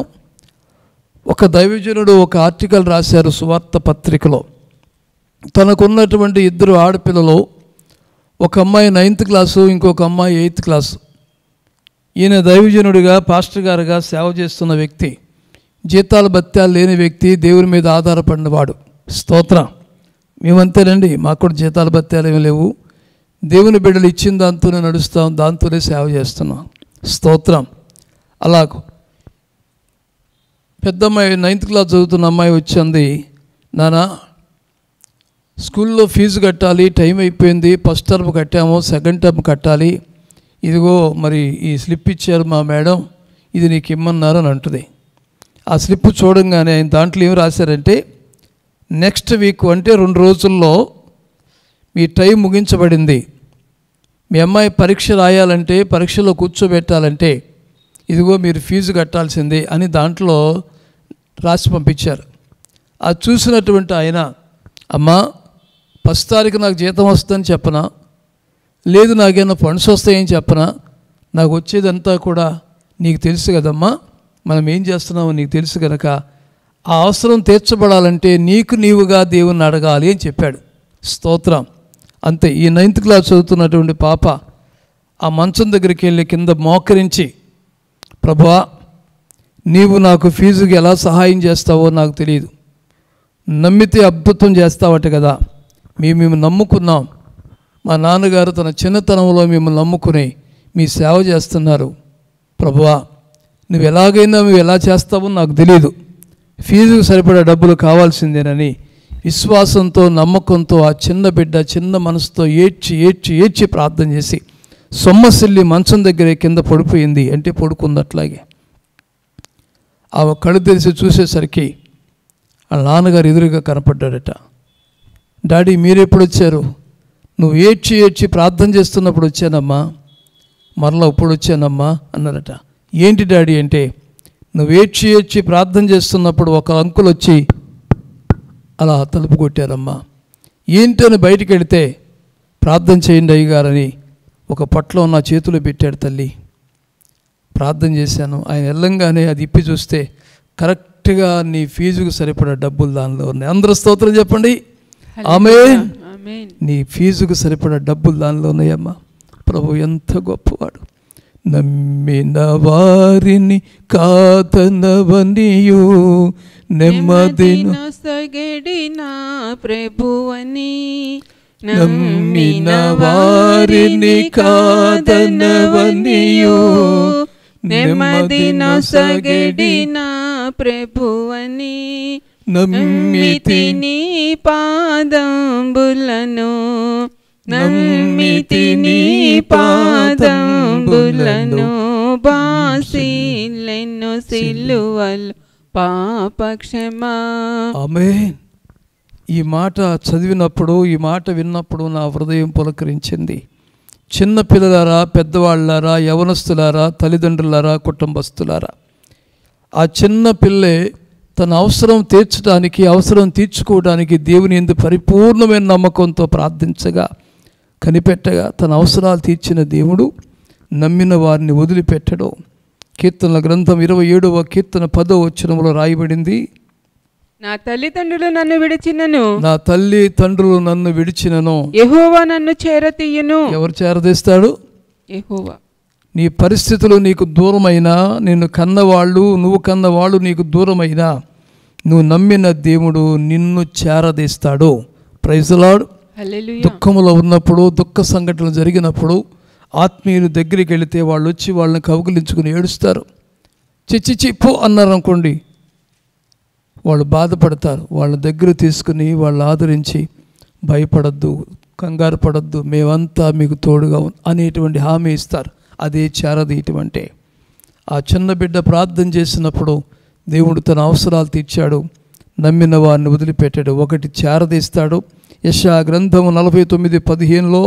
ఒక దైవజనుడు ఒక ఆర్టికల్ రాశారు సువార్త పత్రికలో. తనకున్నటువంటి ఇద్దరు ఆడపిల్లలు, ఒక అమ్మాయి నైన్త్ క్లాసు, ఇంకొక అమ్మాయి ఎయిత్ క్లాసు. ఈయన దైవజనుడిగా పాస్టర్ గారుగా సేవ చేస్తున్న వ్యక్తి, జీతాలు బత్యాలు లేని వ్యక్తి, దేవుని మీద ఆధారపడినవాడు. స్తోత్రం. మేమంతేనండి, మాకు కూడా జీతాలు బత్యాలు ఏమి లేవు, దేవుని బిడ్డలు ఇచ్చిన దాంతోనే నడుస్తాం, దాంతోనే సేవ చేస్తున్నాం. స్తోత్రం. అలాగూ పెద్ద అమ్మాయి నైన్త్ క్లాస్ చదువుతున్న అమ్మాయి వచ్చింది, నాన్న స్కూల్లో ఫీజు కట్టాలి, టైం అయిపోయింది, ఫస్ట్ టర్మ్ కట్టాము, సెకండ్ టర్మ్ కట్టాలి, ఇదిగో మరి ఈ స్లిప్ ఇచ్చారు మా మేడం, ఇది నీకు ఇమ్మన్నారు అని అంటుంది. ఆ స్లిప్ చూడంగానే ఆయన దాంట్లో ఏం రాశారంటే, నెక్స్ట్ వీక్ అంటే రెండు రోజుల్లో మీ టైం ముగించబడింది, మీ అమ్మాయి పరీక్ష రాయాలంటే, పరీక్షలో కూర్చోబెట్టాలంటే ఇదిగో మీరు ఫీజు కట్టాల్సిందే అని దాంట్లో రాసి పంపించారు. అది చూసినటువంటి ఆయన, అమ్మా ఫస్ట్ తారీఖు నాకు జీతం వస్తుందని చెప్పనా, లేదు నాకేమన్నా ఫండ్స్ వస్తాయని చెప్పనా, నాకు వచ్చేదంతా కూడా నీకు తెలుసు కదమ్మా, మనం ఏం చేస్తున్నామో నీకు తెలుసు కనుక ఆ అవసరం తీర్చబడాలంటే నీకు నీవుగా దేవుణ్ణి అడగాలి అని చెప్పాడు. స్తోత్రం. అంతే. ఈ నైన్త్ క్లాస్ చదువుతున్నటువంటి పాప ఆ మంచం దగ్గరికి వెళ్ళి కింద మోకరించి, ప్రభువా నీవు నాకు ఫీజుకి ఎలా సహాయం చేస్తావో నాకు తెలియదు, నమ్మితే అద్భుతం చేస్తావట కదా, మేము మేము నమ్ముకున్నాం, మా నాన్నగారు తన చిన్నతనంలో మేము నమ్ముకుని మీ సేవ చేస్తున్నారు, ప్రభువా నువ్వు ఎలాగైనా నువ్వు ఎలా చేస్తావో నాకు తెలియదు, ఫీజుకు సరిపడా డబ్బులు కావాల్సిందేనని విశ్వాసంతో నమ్మకంతో ఆ చిన్న బిడ్డ చిన్న మనసుతో ఏడ్చి ఏడ్చి ఏడ్చి ప్రార్థన చేసి సొమ్మసిల్లి మంచం దగ్గరే కింద పడిపోయింది. అంటే పడుకుందట్లాగే. ఆ కళ్ళు తెరిచి చూసేసరికి వాళ్ళ నాన్నగారు ఎదురుగా కనపడ్డాడట. డాడీ మీరు ఎప్పుడు వచ్చారు? నువ్వు ఏడ్చి ఏడ్చి ప్రార్థన చేస్తున్నప్పుడు వచ్చానమ్మా, మరలా ఇప్పుడు వచ్చానమ్మా అన్నారట. ఏంటి డాడీ అంటే, నువ్వు ఏడ్చి ఏడ్చి ప్రార్థన చేస్తున్నప్పుడు ఒక అంకుల్ వచ్చి అలా తలుపు కొట్టారమ్మా, ఏంటని బయటికి వెళితే ప్రార్థన చేయండి అయ్యగారని ఒక పొట్లో నా చేతులు పెట్టాడు తల్లి. ప్రార్థన చేశాను, ఆయన వెళ్ళంగానే అది ఇప్పి చూస్తే కరెక్ట్ కరెక్ట్గా నీ ఫీజుకు సరిపడా డబ్బులు దానిలో ఉన్నాయి. అందరూ స్తోత్రం చెప్పండి. ఆమేన్. నీ ఫీజుకు సరిపడా డబ్బులు దానిలో ఉన్నాయమ్మా. ప్రభు ఎంత గొప్పవాడు. నమ్మిన వారిని కాతనవనియు నెమ్మదిన సగడిన ప్రభువని, నమ్మిన వారిని కాదనవనియు నెమ్మదిన సగడిన ప్రభువని, నమ్మితిని పాదంబులను, నమ్మితిని పాదంబులను, బాసిలెన్ను సిలువలు పాపక్షమా. ఆమేన్. ఈ మాట చదివినప్పుడు, ఈ మాట విన్నప్పుడు నా హృదయం పులకరించింది. చిన్న పిల్లలారా, పెద్దవాళ్ళారా, యవనస్తులారా, తల్లిదండ్రులారా, కుటుంబస్తులారా, ఆ చిన్న పిల్లే తన అవసరం తీర్చడానికి, అవసరం తీర్చుకోవడానికి దేవుని యందు పరిపూర్ణమైన నమ్మకంతో ప్రార్థించగా, కనిపెట్టగా తన అవసరాలు తీర్చిన దేవుడు నమ్మిన వారిని వదిలిపెట్టడం. కీర్తనల గ్రంథం ఇరవై ఏడవ కీర్తన పదో వచనంలో రాయబడింది, నా తల్లిదండ్రులు నన్ను విడిచినను, నా తల్లి తండ్రులు నన్ను విడిచినను, యెహోవా నన్ను చేరతీయును. ఎవరు చేరదీస్తాడు? యెహోవా. నీ పరిస్థితులు నీకు దూరమైనా, నిన్ను కన్నవాళ్ళు, నువ్వు కన్నవాళ్ళు నీకు దూరమైనా, నువ్వు నమ్మిన దేవుడు నిన్ను చేరదీస్తాడు. Praise the Lord. హల్లెలూయా. దుఃఖంలో ఉన్నప్పుడు, దుఃఖ సంఘటనలు జరిగినప్పుడు ఆత్మీయులు దగ్గరికి వెళితే వాళ్ళు వచ్చి వాళ్ళని కౌగిలించుకుని ఏడుస్తారు. చిచ్చి చిప్పు అన్నారు అనుకోండి, వాళ్ళు బాధపడతారు. వాళ్ళ దగ్గర తీసుకుని వాళ్ళు ఆదరించి, భయపడద్దు, కంగారు పడద్దు, మేమంతా మీకు తోడుగా అనేటువంటి హామీ ఇస్తారు. అదే చేరదీయటం అంటే. ఆ చిన్న బిడ్డ ప్రార్థన చేసినప్పుడు దేవుడు తన అవసరాలు తీర్చాడు, నమ్మిన వారిని వదిలిపెట్టాడు. ఒకటి చేరదీస్తాడు. యెషయా గ్రంథము నలభై తొమ్మిది పదిహేనులో,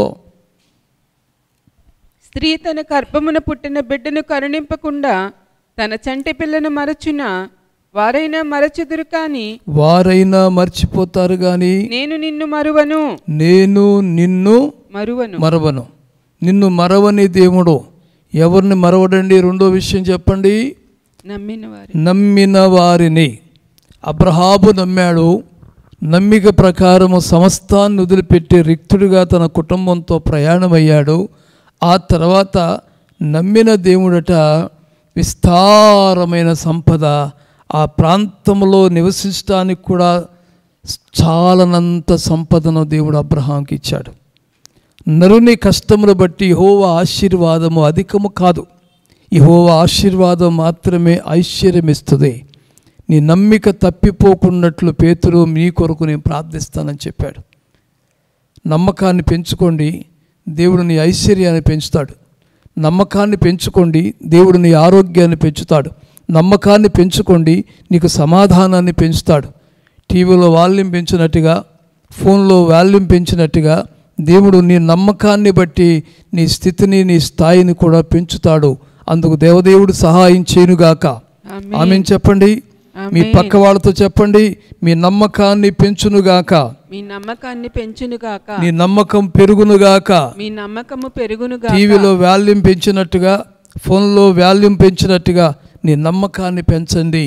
స్త్రీ తన గర్భమున పుట్టిన బిడ్డను కరుణింపకుండా తన చంటి పిల్లను మరచున వారైనా మరచుదురు కానీ, వారైనా మర్చిపోతారు కానీ నేను నిన్ను మరువను, నేను నిన్ను మరువను మరవను. నిన్ను మరవని దేవుడు ఎవరిని మరవడండి? రెండో విషయం చెప్పండి. నమ్మిన వారి నమ్మిన వారిని. అబ్రహాము నమ్మాడు. నమ్మిక ప్రకారము సమస్తాన్ని వదిలిపెట్టి రిక్తుడిగా తన కుటుంబంతో ప్రయాణమయ్యాడు. ఆ తర్వాత నమ్మిన దేవుడట విస్తారమైన సంపద, ఆ ప్రాంతంలో నివసించడానికి కూడా చాలనంత సంపదను దేవుడు అబ్రహాంకి ఇచ్చాడు. నరుని కష్టమును బట్టి యెహోవా ఆశీర్వాదము అధికము కాదు, యెహోవా ఆశీర్వాదం మాత్రమే ఐశ్వర్యం ఇస్తుంది. నీ నమ్మిక తప్పిపోకున్నట్లు పేతురు మీ కొరకు నేను ప్రార్థిస్తానని చెప్పాడు. నమ్మకాన్ని పెంచుకోండి, దేవుడు నీ ఐశ్వర్యాన్ని పెంచుతాడు. నమ్మకాన్ని పెంచుకోండి, దేవుడు నీ ఆరోగ్యాన్ని పెంచుతాడు. నమ్మకాన్ని పెంచుకోండి, నీకు సమాధానాన్ని పెంచుతాడు. టీవీలో వాల్యూమ్ పెంచినట్టుగా, ఫోన్లో వాల్యూమ్ పెంచినట్టుగా దేవుడు నీ నమ్మకాన్ని బట్టి నీ స్థితిని, నీ స్థాయిని కూడా పెంచుతాడు. అందుకు దేవదేవుడు సహాయం చేయునుగాక. ఆమేన్ చెప్పండి. మీ పక్క వాళ్ళతో చెప్పండి, మీ నమ్మకాన్ని పెంచునుగాక, మీ నమ్మకాన్ని పెంచునుగాక, నీ నమ్మకం పెరుగునుగాక. మీ నమ్మకము పెరుగునుగాక. టీవీలో వాల్యూమ్ పెంచినట్టుగా, ఫోన్లో వాల్యూమ్ పెంచినట్టుగా నీ నమ్మకాన్ని పెంచండి.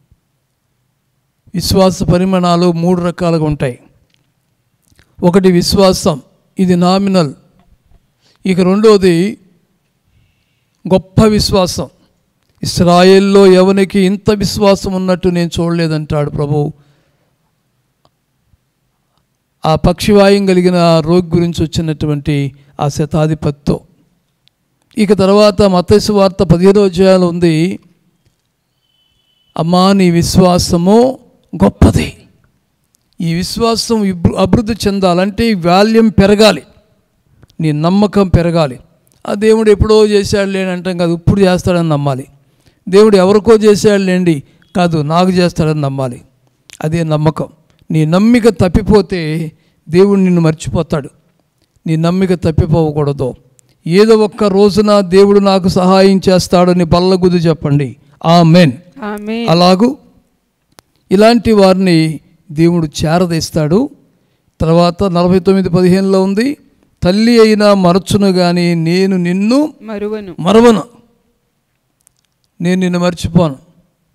విశ్వాస పరిమాణాలు మూడు రకాలుగా ఉంటాయి. ఒకటి విశ్వాసం, ఇది నామినల్. ఇక రెండోది గొప్ప విశ్వాసం. ఇశ్రాయేల్లో ఎవనికి ఇంత విశ్వాసం ఉన్నట్టు నేను చూడలేదంటాడు ప్రభు. ఆ పక్షివాయం కలిగిన రోగి గురించి వచ్చినటువంటి ఆ శతాధిపతితో. ఇక తర్వాత మత్తయి సువార్త పదిహేడో అధ్యాయంలో ఉంది, అమ్మా నీ విశ్వాసము గొప్పది. ఈ విశ్వాసం అభివృద్ధి చెందాలంటే ఈ వాల్యూమ్ పెరగాలి, నీ నమ్మకం పెరగాలి. ఆ దేవుడు ఎప్పుడో చేశాడు లేని అంటాం కాదు, ఇప్పుడు చేస్తాడని నమ్మాలి. దేవుడు ఎవరికో చేశాడు లేండి కాదు, నాకు చేస్తాడని నమ్మాలి. అదే నమ్మకం. నీ నమ్మిక తప్పిపోతే దేవుడు నిన్ను మర్చిపోతాడు. నీ నమ్మిక తప్పిపోకూడదు. ఏదో ఒక్క రోజున దేవుడు నాకు సహాయం చేస్తాడని బల్లగుద్ది చెప్పండి. ఆమేన్. అలాగూ ఇలాంటి వారిని దేవుడు చేరదీస్తాడు. తర్వాత నలభై తొమ్మిది పదిహేనులో ఉంది, తల్లి అయినా మరచును కానీ నేను నిన్ను మరువను మరవను నేను నిన్ను మర్చిపోను.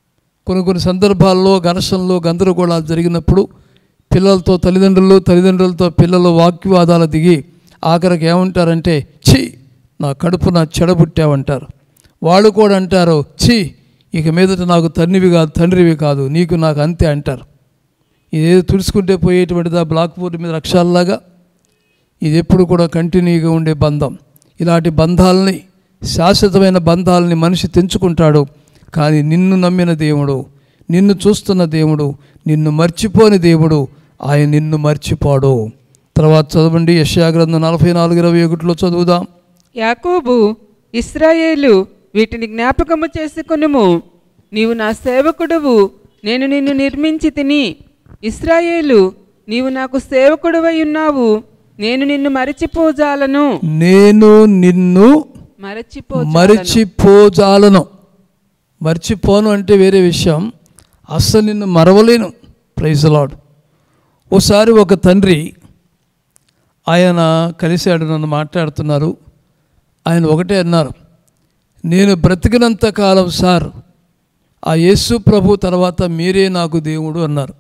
కొన్ని కొన్ని సందర్భాల్లో ఘర్షణలు గందరగోళాలు జరిగినప్పుడు పిల్లలతో తల్లిదండ్రులు, తల్లిదండ్రులతో పిల్లలు వాగ్వివాదాలు దిగి ఆఖరికి ఏమంటారంటే, ఛీ నా కడుపున చెడబుట్టావంటారు. వాళ్ళు కూడా అంటారు, ఛీ ఇక మీదట నాకు తండ్రివి కాదు తండ్రివి కాదు నీకు నాకు అంతే అంటారు. ఇదేదో తుడుచుకుంటే పోయేటువంటిదా బ్లాక్ బోర్డు మీద అక్షరాల్లాగా? ఇది ఎప్పుడు కూడా కంటిన్యూగా ఉండే బంధం. ఇలాంటి బంధాలని, శాశ్వతమైన బంధాలని మనిషి తెంచుకుంటాడు. కానీ నిన్ను నమ్మిన దేవుడు, నిన్ను చూస్తున్న దేవుడు, నిన్ను మర్చిపోని దేవుడు, ఆయన నిన్ను మర్చిపోడు. తర్వాత చదవండి, యెషయా గ్రంథం నలభై నాలుగు ఇరవై ఒకటిలో చదువుదాం. యాకోబు, ఇశ్రాయేలు, వీటిని జ్ఞాపకము చేసుకొనుము. నీవు నా సేవకుడువు, నేను నిన్ను నిర్మించి తిని. ఇశ్రాయేలు, నీవు నాకు సేవకుడువై ఉన్నావు, నేను నిన్ను మరచిపోజాలను. నేను నిన్ను మరచిపో మరచిపోజాలను. మర్చిపోను అంటే వేరే విషయం, అస్సలు నిన్ను మరవలేను. Praise the lord. ఓసారి ఒక తండ్రి ఆయన కలిశాడు, నన్ను మాట్లాడుతున్నారు. ఆయన ఒకటే అన్నారు, నేను బ్రతికినంత కాలం సార్ ఆ యేసు ప్రభు తర్వాత మీరే నాకు దేవుడు అన్నారు.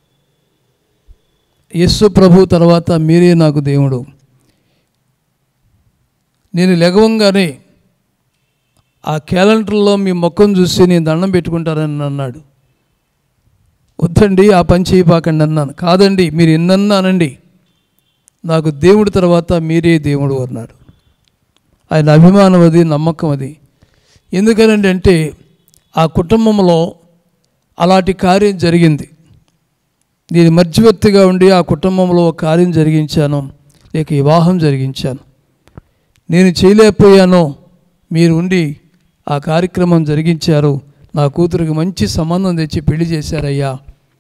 యేసు ప్రభు తర్వాత మీరే నాకు దేవుడు. నేను లెగవంగానే ఆ క్యాలెండర్లో మీ ముఖం చూసి నేను దండం పెట్టుకుంటారని అన్నాడు. వద్దండి ఆ పని చేయపాకండి అన్నాను. కాదండి మీరు ఎన్నన్నానండి, నాకు దేవుడి తర్వాత మీరే దేవుడు అన్నాడు. ఆయన అభిమానం అది, నమ్మకం అది. ఎందుకనండి అంటే ఆ కుటుంబంలో అలాంటి కార్యం జరిగింది. నేను మధ్యవర్తిగా ఉండి ఆ కుటుంబంలో ఒక కార్యం జరిగించాను, లేక వివాహం జరిగించాను. నేను చేయలేకపోయాను, మీరు ఉండి ఆ కార్యక్రమం జరిగించారు, నా కూతురికి మంచి సంబంధం తెచ్చి పెళ్లి చేశారయ్యా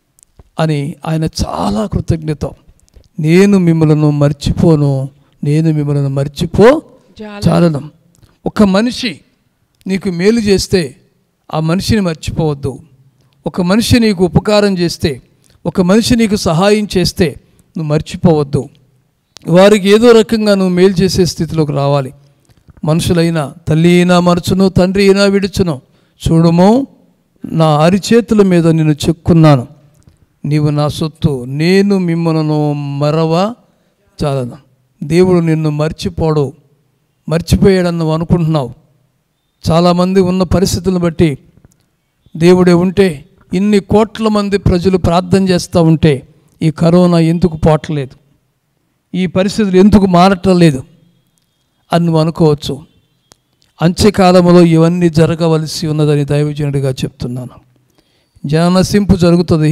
అని ఆయన చాలా కృతజ్ఞత. నేను మిమ్మల్ని మర్చిపోను, నేను మిమ్మల్ని మర్చిపో చాలను. ఒక మనిషి నీకు మేలు చేస్తే ఆ మనిషిని మర్చిపోవద్దు. ఒక మనిషి నీకు ఉపకారం చేస్తే, ఒక మనిషి నీకు సహాయం చేస్తే నువ్వు మర్చిపోవద్దు. వారికి ఏదో రకంగా నువ్వు మేలు చేసే స్థితిలోకి రావాలి. మనుషులైనా, తల్లి అయినా మరచును, తండ్రి అయినా విడుచును. చూడము, నా అరిచేతుల మీద నిన్ను చెక్కున్నాను, నీవు నా సొత్తు, నేను మిమ్మల్ని మరవ చాలను. దేవుడు నిన్ను మర్చిపోడు. మర్చిపోయాడని నువ్వు అనుకుంటున్నావు. చాలామంది ఉన్న పరిస్థితులను బట్టి దేవుడే ఉంటే, ఇన్ని కోట్ల మంది ప్రజలు ప్రార్థన చేస్తూ ఉంటే ఈ కరోనా ఎందుకు పోవట్లేదు, ఈ పరిస్థితులు ఎందుకు మారటం లేదు అని నువ్వు అనుకోవచ్చు. అంత్యకాలంలో ఇవన్నీ జరగవలసి ఉన్నదని దైవజనుడిగా చెప్తున్నాను. జననసింపు జరుగుతుంది,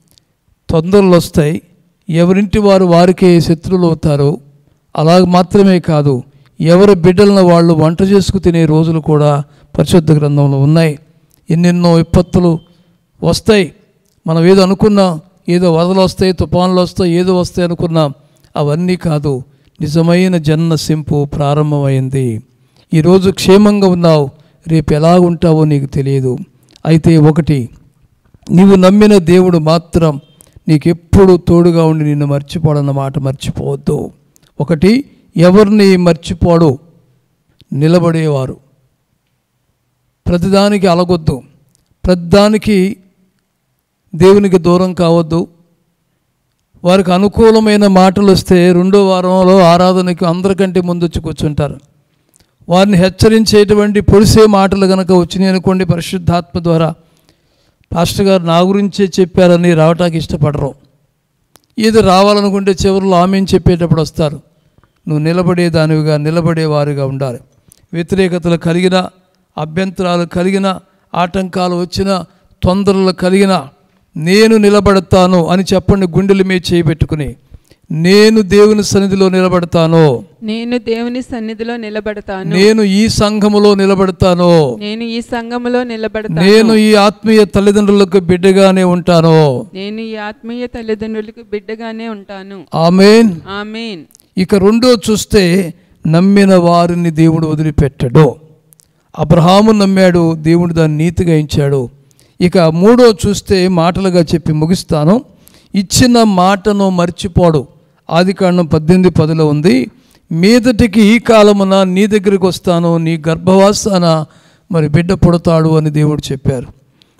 తొందరలు వస్తాయి, ఎవరింటి వారు వారికే శత్రువులు అవుతారు. అలా మాత్రమే కాదు, ఎవరి బిడ్డలను వాళ్ళు వంట చేసుకు తినే రోజులు కూడా పరిశుద్ధ గ్రంథంలో ఉన్నాయి. ఎన్నెన్నో విపత్తులు వస్తాయి. మనం ఏదో అనుకున్నాం, ఏదో వరదలు వస్తాయి, తుఫాన్లు వస్తాయి, ఏదో వస్తాయి అనుకున్నాం. అవన్నీ కాదు, నిజమైన జననసింపు ప్రారంభమైంది. ఈరోజు క్షేమంగా ఉన్నావు, రేపు ఎలా ఉంటావో నీకు తెలియదు. అయితే ఒకటి, నీవు నమ్మిన దేవుడు మాత్రం నీకెప్పుడు తోడుగా ఉండి నిన్ను మర్చిపోడన్న మాట మర్చిపోవద్దు. ఒకటి, ఎవరిని మర్చిపోడు, నిలబడేవారు. ప్రతిదానికి అలగొద్దు, ప్రతిదానికి దేవునికి దూరం కావద్దు. వారికి అనుకూలమైన మాటలు వస్తే రెండో వారంలో ఆరాధనకి అందరికంటే ముందు వచ్చి కూర్చుంటారు. వారిని హెచ్చరించేటువంటి పొడిసే మాటలు కనుక వచ్చినాయి అనుకోండి, పరిశుద్ధాత్మ ద్వారా పాస్టర్ గారు నా గురించే చెప్పారని రావటానికి ఇష్టపడరు. ఏదో రావాలనుకుంటే చివరిలో ఆమెను చెప్పేటప్పుడు వస్తారు. నువ్వు నిలబడేదానివిగా, నిలబడేవారుగా ఉండాలి. వ్యతిరేకతలు కలిగిన, అభ్యంతరాలు కలిగిన, ఆటంకాలు వచ్చిన, తొందరలు కలిగిన, నేను నిలబడతాను అని చెప్పండి. గుండెల మీద చేయబెట్టుకుని, నేను దేవుని సన్నిధిలో నిలబడతాను, నేను దేవుని సన్నిధిలో నిలబడతాను, నేను ఈ సంఘములో నిలబడతాను, నేను ఈ సంఘములో నిలబడతాను, నేను ఈ ఆత్మీయ తల్లిదండ్రులకు బిడ్డగానే ఉంటాను, నేను ఈ ఆత్మీయ తల్లిదండ్రులకు బిడ్డగానే ఉంటాను. ఆమేన్, ఆమేన్. ఇక రెండో చూస్తే, నమ్మిన వారిని దేవుడు వదిలిపెట్టడు. అబ్రహాము నమ్మాడు, దేవుడు దాన్ని నీతిగా ఇచ్చాడు. ఇక మూడో చూస్తే, మాటలుగా చెప్పి ముగిస్తాను, ఇచ్చిన మాటను మర్చిపోడు. ఆదికాండం పద్దెనిమిది పదిలో ఉంది, మీదటికి ఈ కాలమున నీ దగ్గరికి వస్తాను, నీ గర్భవాసాన మరి బిడ్డ పుడతాడు అని దేవుడు చెప్పారు.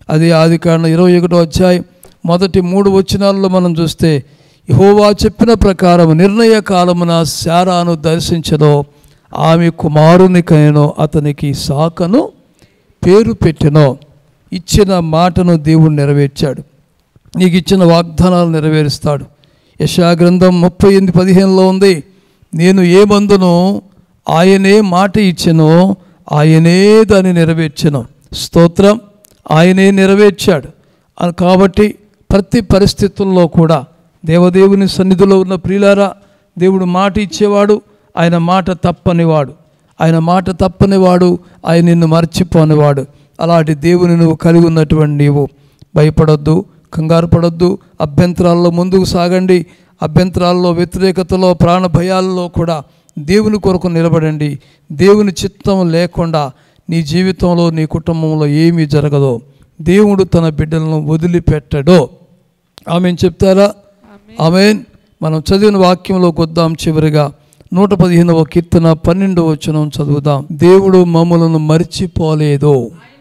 అదే ఆదికాండం ఇరవై ఒకటో అధ్యాయం మొదటి మూడు వచనాల్లో మనం చూస్తే, యెహోవా చెప్పిన ప్రకారం నిర్ణయ కాలమున శారాను దర్శించదో, ఆమె కుమారునికైనో అతనికి ఇస్సాకును పేరు పెట్టెనో. ఇచ్చిన మాటను దేవుడు నెరవేర్చాడు. నీకు ఇచ్చిన వాగ్దానాలు నెరవేరుస్తాడు. యెషయా గ్రంథం ముప్పై ఎనిమిది పదిహేనులో ఉంది, నేను ఏమందునో ఆయనే మాట ఇచ్చెనో ఆయనే దాన్ని నెరవేర్చెను. స్తోత్రం. ఆయనే నెరవేర్చాడు. కాబట్టి ప్రతి పరిస్థితుల్లో కూడా దేవదేవుని సన్నిధిలో ఉన్న ప్రియులారా, దేవుడు మాట ఇచ్చేవాడు, ఆయన మాట తప్పనివాడు. ఆయన మాట తప్పనివాడు, ఆయన నిన్ను మర్చిపోనివాడు. అలాంటి దేవుని నువ్వు కలిగి ఉన్నటువంటి నీవు భయపడొద్దు, కంగారు పడొద్దు. అభ్యంతరాల్లో ముందుకు సాగండి. అభ్యంతరాల్లో, వ్యతిరేకతలో, ప్రాణ భయాల్లో కూడా దేవుని కొరకు నిలబడండి. దేవుని చిత్తం లేకుండా నీ జీవితంలో, నీ కుటుంబంలో ఏమీ జరగదో. దేవుడు తన బిడ్డలను వదిలిపెట్టడో. ఆమెన్ చెప్తారా? ఆమెన్. మనం చదివిన వాక్యంలోకి వద్దాం. చివరిగా నూట పదిహేనవ కీర్తన పన్నెండవ వచనం చదువుదాం. దేవుడు మమ్మలను మర్చిపోలేదు.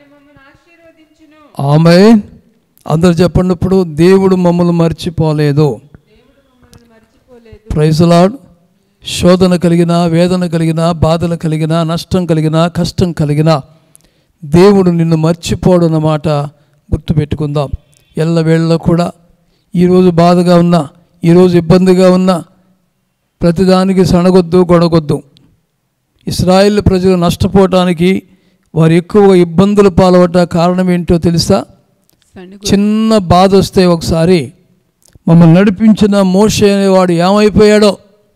ఆమెన్. అందరు చెప్పండి ఇప్పుడు, దేవుడు మమ్మల్ని మర్చిపోలేదు. Praise Lord. శోధన కలిగిన, వేదన కలిగిన, బాధలు కలిగిన, నష్టం కలిగిన, కష్టం కలిగిన దేవుడు నిన్ను మర్చిపోడు అన్నమాట గుర్తుపెట్టుకుందాం. ఎల్లవేళలో కూడా ఈరోజు బాధగా ఉన్నా, ఈరోజు ఇబ్బందిగా ఉన్నా ప్రతిదానికి సణగొద్దు, గొడగొద్దు. ఇశ్రాయేలు ప్రజలు నష్టపోవటానికి, వారు ఎక్కువ ఇబ్బందులు పాల్పడ్డ కారణం ఏంటో తెలుసా? చిన్న బాధ వస్తే ఒకసారి మమ్మల్ని నడిపించిన మోషే అనేవాడు ఏమైపోయాడో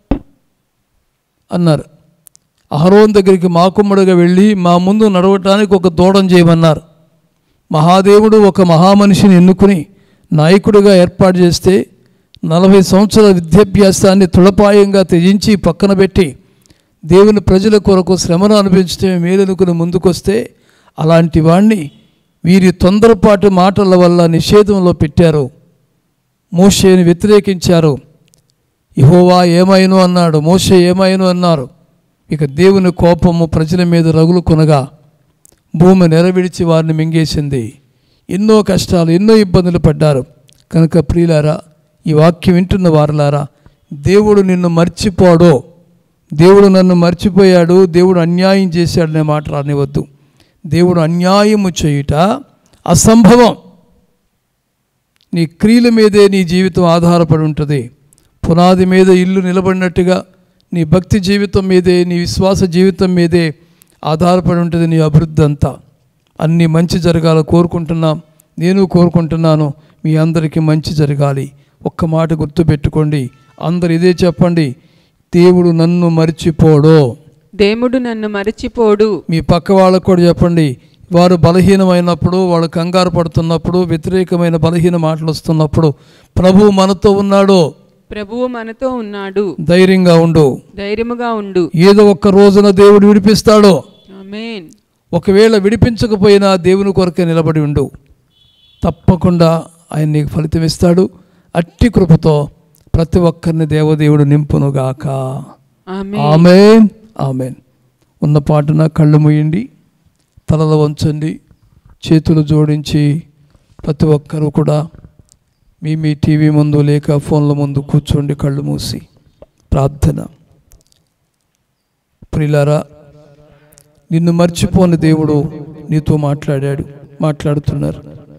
అన్నారు. అహరోన్ దగ్గరికి మాకుమ్మడిగా వెళ్ళి మా ముందు నడవటానికి ఒక దూడం చేయమన్నారు. మహాదేవుడు ఒక మహామనిషిని ఎన్నుకుని నాయకుడిగా ఏర్పాటు చేస్తే నలభై సంవత్సరాల విద్యాభ్యాసాన్ని తులపాయంగా త్యజించి పక్కన పెట్టి దేవుని ప్రజల కొరకు శ్రమను అనిపించడమే మేలనుకుని ముందుకొస్తే, అలాంటి వాణ్ణి వీరి తొందరపాటు మాటల వల్ల నిషేధంలో పెట్టారు. మోషేని వ్యతిరేకించారు. యెహోవా ఏమైను అన్నాడు, మోషే ఏమైను అన్నారు. ఇక దేవుని కోపము ప్రజల మీద రగులు కొనగా భూమి నెరవిడిచి వారిని మింగేసింది. ఎన్నో కష్టాలు, ఎన్నో ఇబ్బందులు పడ్డారు. కనుక ప్రియులారా, ఈ వాక్యం వింటున్న వారులారా, దేవుడు నిన్ను మర్చిపోడో, దేవుడు నన్ను మర్చిపోయాడు, దేవుడు అన్యాయం చేశాడనే మాట రానివద్దు. దేవుడు అన్యాయము చేయుట అసంభవం. నీ క్రియల మీదే నీ జీవితం ఆధారపడి ఉంటుంది. పునాది మీద ఇల్లు నిలబడినట్టుగా నీ భక్తి జీవితం మీదే, నీ విశ్వాస జీవితం మీదే ఆధారపడి ఉంటుంది నీ అభివృద్ధి అంతా. అన్నీ మంచి జరగాల కోరుకుంటున్నాం. నేను కోరుకుంటున్నాను మీ అందరికీ మంచి జరగాలి. ఒక్క మాట గుర్తుపెట్టుకోండి, అందరు ఇదే చెప్పండి, దేవుడు నన్ను మర్చిపోడు. దేవుడు నన్ను మర్చిపోడు. మీ పక్క వాళ్ళకు కూడా చెప్పండి, వారు బలహీనమైనప్పుడు, వాళ్ళు కంగారు పడుతున్నప్పుడు, వ్యతిరేకమైన బలహీన మాటలు వస్తున్నప్పుడు ప్రభువు మనతో ఉన్నాడు. ప్రభువు మనతో ఉన్నాడు. ధైర్యంగా ఉండు, ధైర్యముగా ఉండు. ఏదో ఒక్క రోజున దేవుడు విడిపిస్తాడు. ఆమేన్. ఒకవేళ విడిపించకపోయినా దేవుని కొరకే నిలబడి ఉండు, తప్పకుండా ఆయన నీకు ఫలితం ఇస్తాడు. అట్టి కృపతో ప్రతి ఒక్కరిని దేవదేవుడు నింపునుగాక. ఆమేన్. ఆమేన్. ఉన్న పాటున కళ్ళు మూయండి, తలలు వంచండి, చేతులు జోడించి ప్రతి ఒక్కరూ కూడా మీ మీ టీవీ ముందు లేక ఫోన్ల ముందు కూర్చోండి, కళ్ళు మూసి ప్రార్థన. ప్రియులారా, నిన్ను మర్చిపోని దేవుడు నీతో మాట్లాడాడు, మాట్లాడుతున్నారు.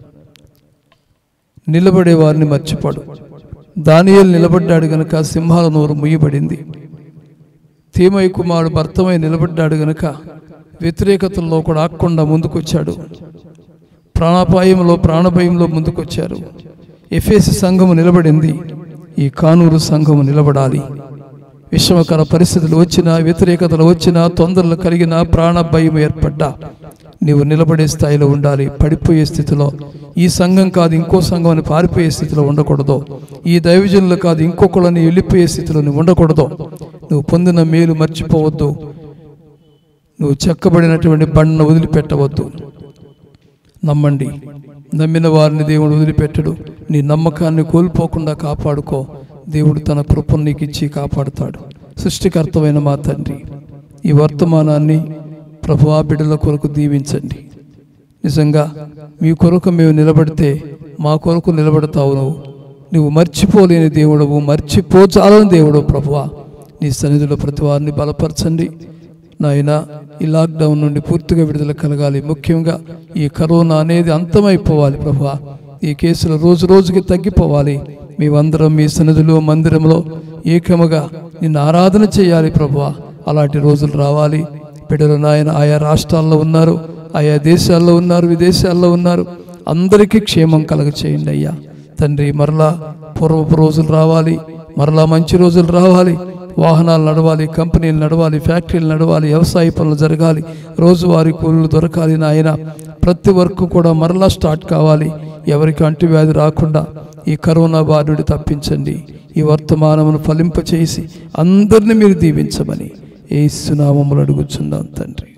నిలబడే వారిని మర్చిపోడు. దానియేలు నిలబడ్డాడు గనుక సింహాల నోరు ముయ్యబడింది. తీమయ్య కుమారుడు భర్తమై నిలబడ్డాడు గనుక వ్యతిరేకతల్లో కూడా ఆక్కుండా ముందుకొచ్చాడు. ప్రాణాపాయంలో, ప్రాణభయంలో ముందుకొచ్చారు. ఎఫెసు సంఘము నిలబడింది. ఈ కానూరు సంఘము నిలబడాలి. విషమకర పరిస్థితులు వచ్చినా, వ్యతిరేకతలు వచ్చినా, తొందరలు కలిగినా, ప్రాణ భయం ఏర్పడ్డా నీవు నిలబడే స్థాయిలో ఉండాలి. పడిపోయే స్థితిలో, ఈ సంఘం కాదు ఇంకో సంఘం అని పారిపోయే స్థితిలో ఉండకూడదు. ఈ దైవజనులు కాదు ఇంకొకళ్ళని వెళ్ళిపోయే స్థితిలో నువ్వు ఉండకూడదు. నువ్వు పొందిన మేలు మర్చిపోవద్దు. నువ్వు చెక్కబడినటువంటి బండను వదిలిపెట్టవద్దు. నమ్మండి, నమ్మిన వారిని దేవుడు వదిలిపెట్టడు. నీ నమ్మకాన్ని కోల్పోకుండా కాపాడుకో. దేవుడు తన కృపను నీకు ఇచ్చి కాపాడుతాడు. సృష్టికర్తమైన మా తండ్రి, ఈ వర్తమానాన్ని ప్రభువా బిడ్డల కొరకు దీవించండి. నిజంగా మీ కొరకు మేము నిలబడితే మా కొరకు నిలబడతావు. నువ్వు నువ్వు మర్చిపోలేని దేవుడవు, మర్చిపోచాలని దేవుడు ప్రభువా. నీ సన్నిధిలో ప్రతి వారిని బలపరచండి నాయన. ఈ లాక్డౌన్ నుండి పూర్తిగా విడుదల కలగాలి. ముఖ్యంగా ఈ కరోనా అనేది అంతమైపోవాలి ప్రభువా. ఈ కేసులు రోజు రోజుకి తగ్గిపోవాలి. మేమందరం మీ సన్నిధిలో మందిరంలో ఏకముగా నిన్ను ఆరాధన చేయాలి ప్రభువా. అలాంటి రోజులు రావాలి. బిడ్డలు నాయన ఆయా రాష్ట్రాల్లో ఉన్నారు, ఆయా దేశాల్లో ఉన్నారు, విదేశాల్లో ఉన్నారు. అందరికీ క్షేమం కలగ చేయండి అయ్యా తండ్రి. మరలా పూర్వపు రోజులు రావాలి, మరలా మంచి రోజులు రావాలి. వాహనాలు నడవాలి, కంపెనీలు నడవాలి, ఫ్యాక్టరీలు నడవాలి, వ్యవసాయ పనులు జరగాలి, రోజువారీ కూలీలు దొరకాలి నాయన. ప్రతి వర్క్ కూడా మరలా స్టార్ట్ కావాలి. ఎవరికి అంటువ్యాధి రాకుండా ఈ కరోనా బాధుడి తప్పించండి. ఈ వర్తమానమును ఫలింపచేసి అందరినీ మీరు దీవించమని యేసు నామములో అడుగుచున్నాం తండ్రి.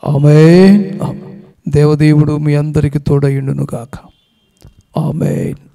ఆమేన్. దేవదేవుడు మీ అందరికి తోడయుండును గాక. ఆమేన్.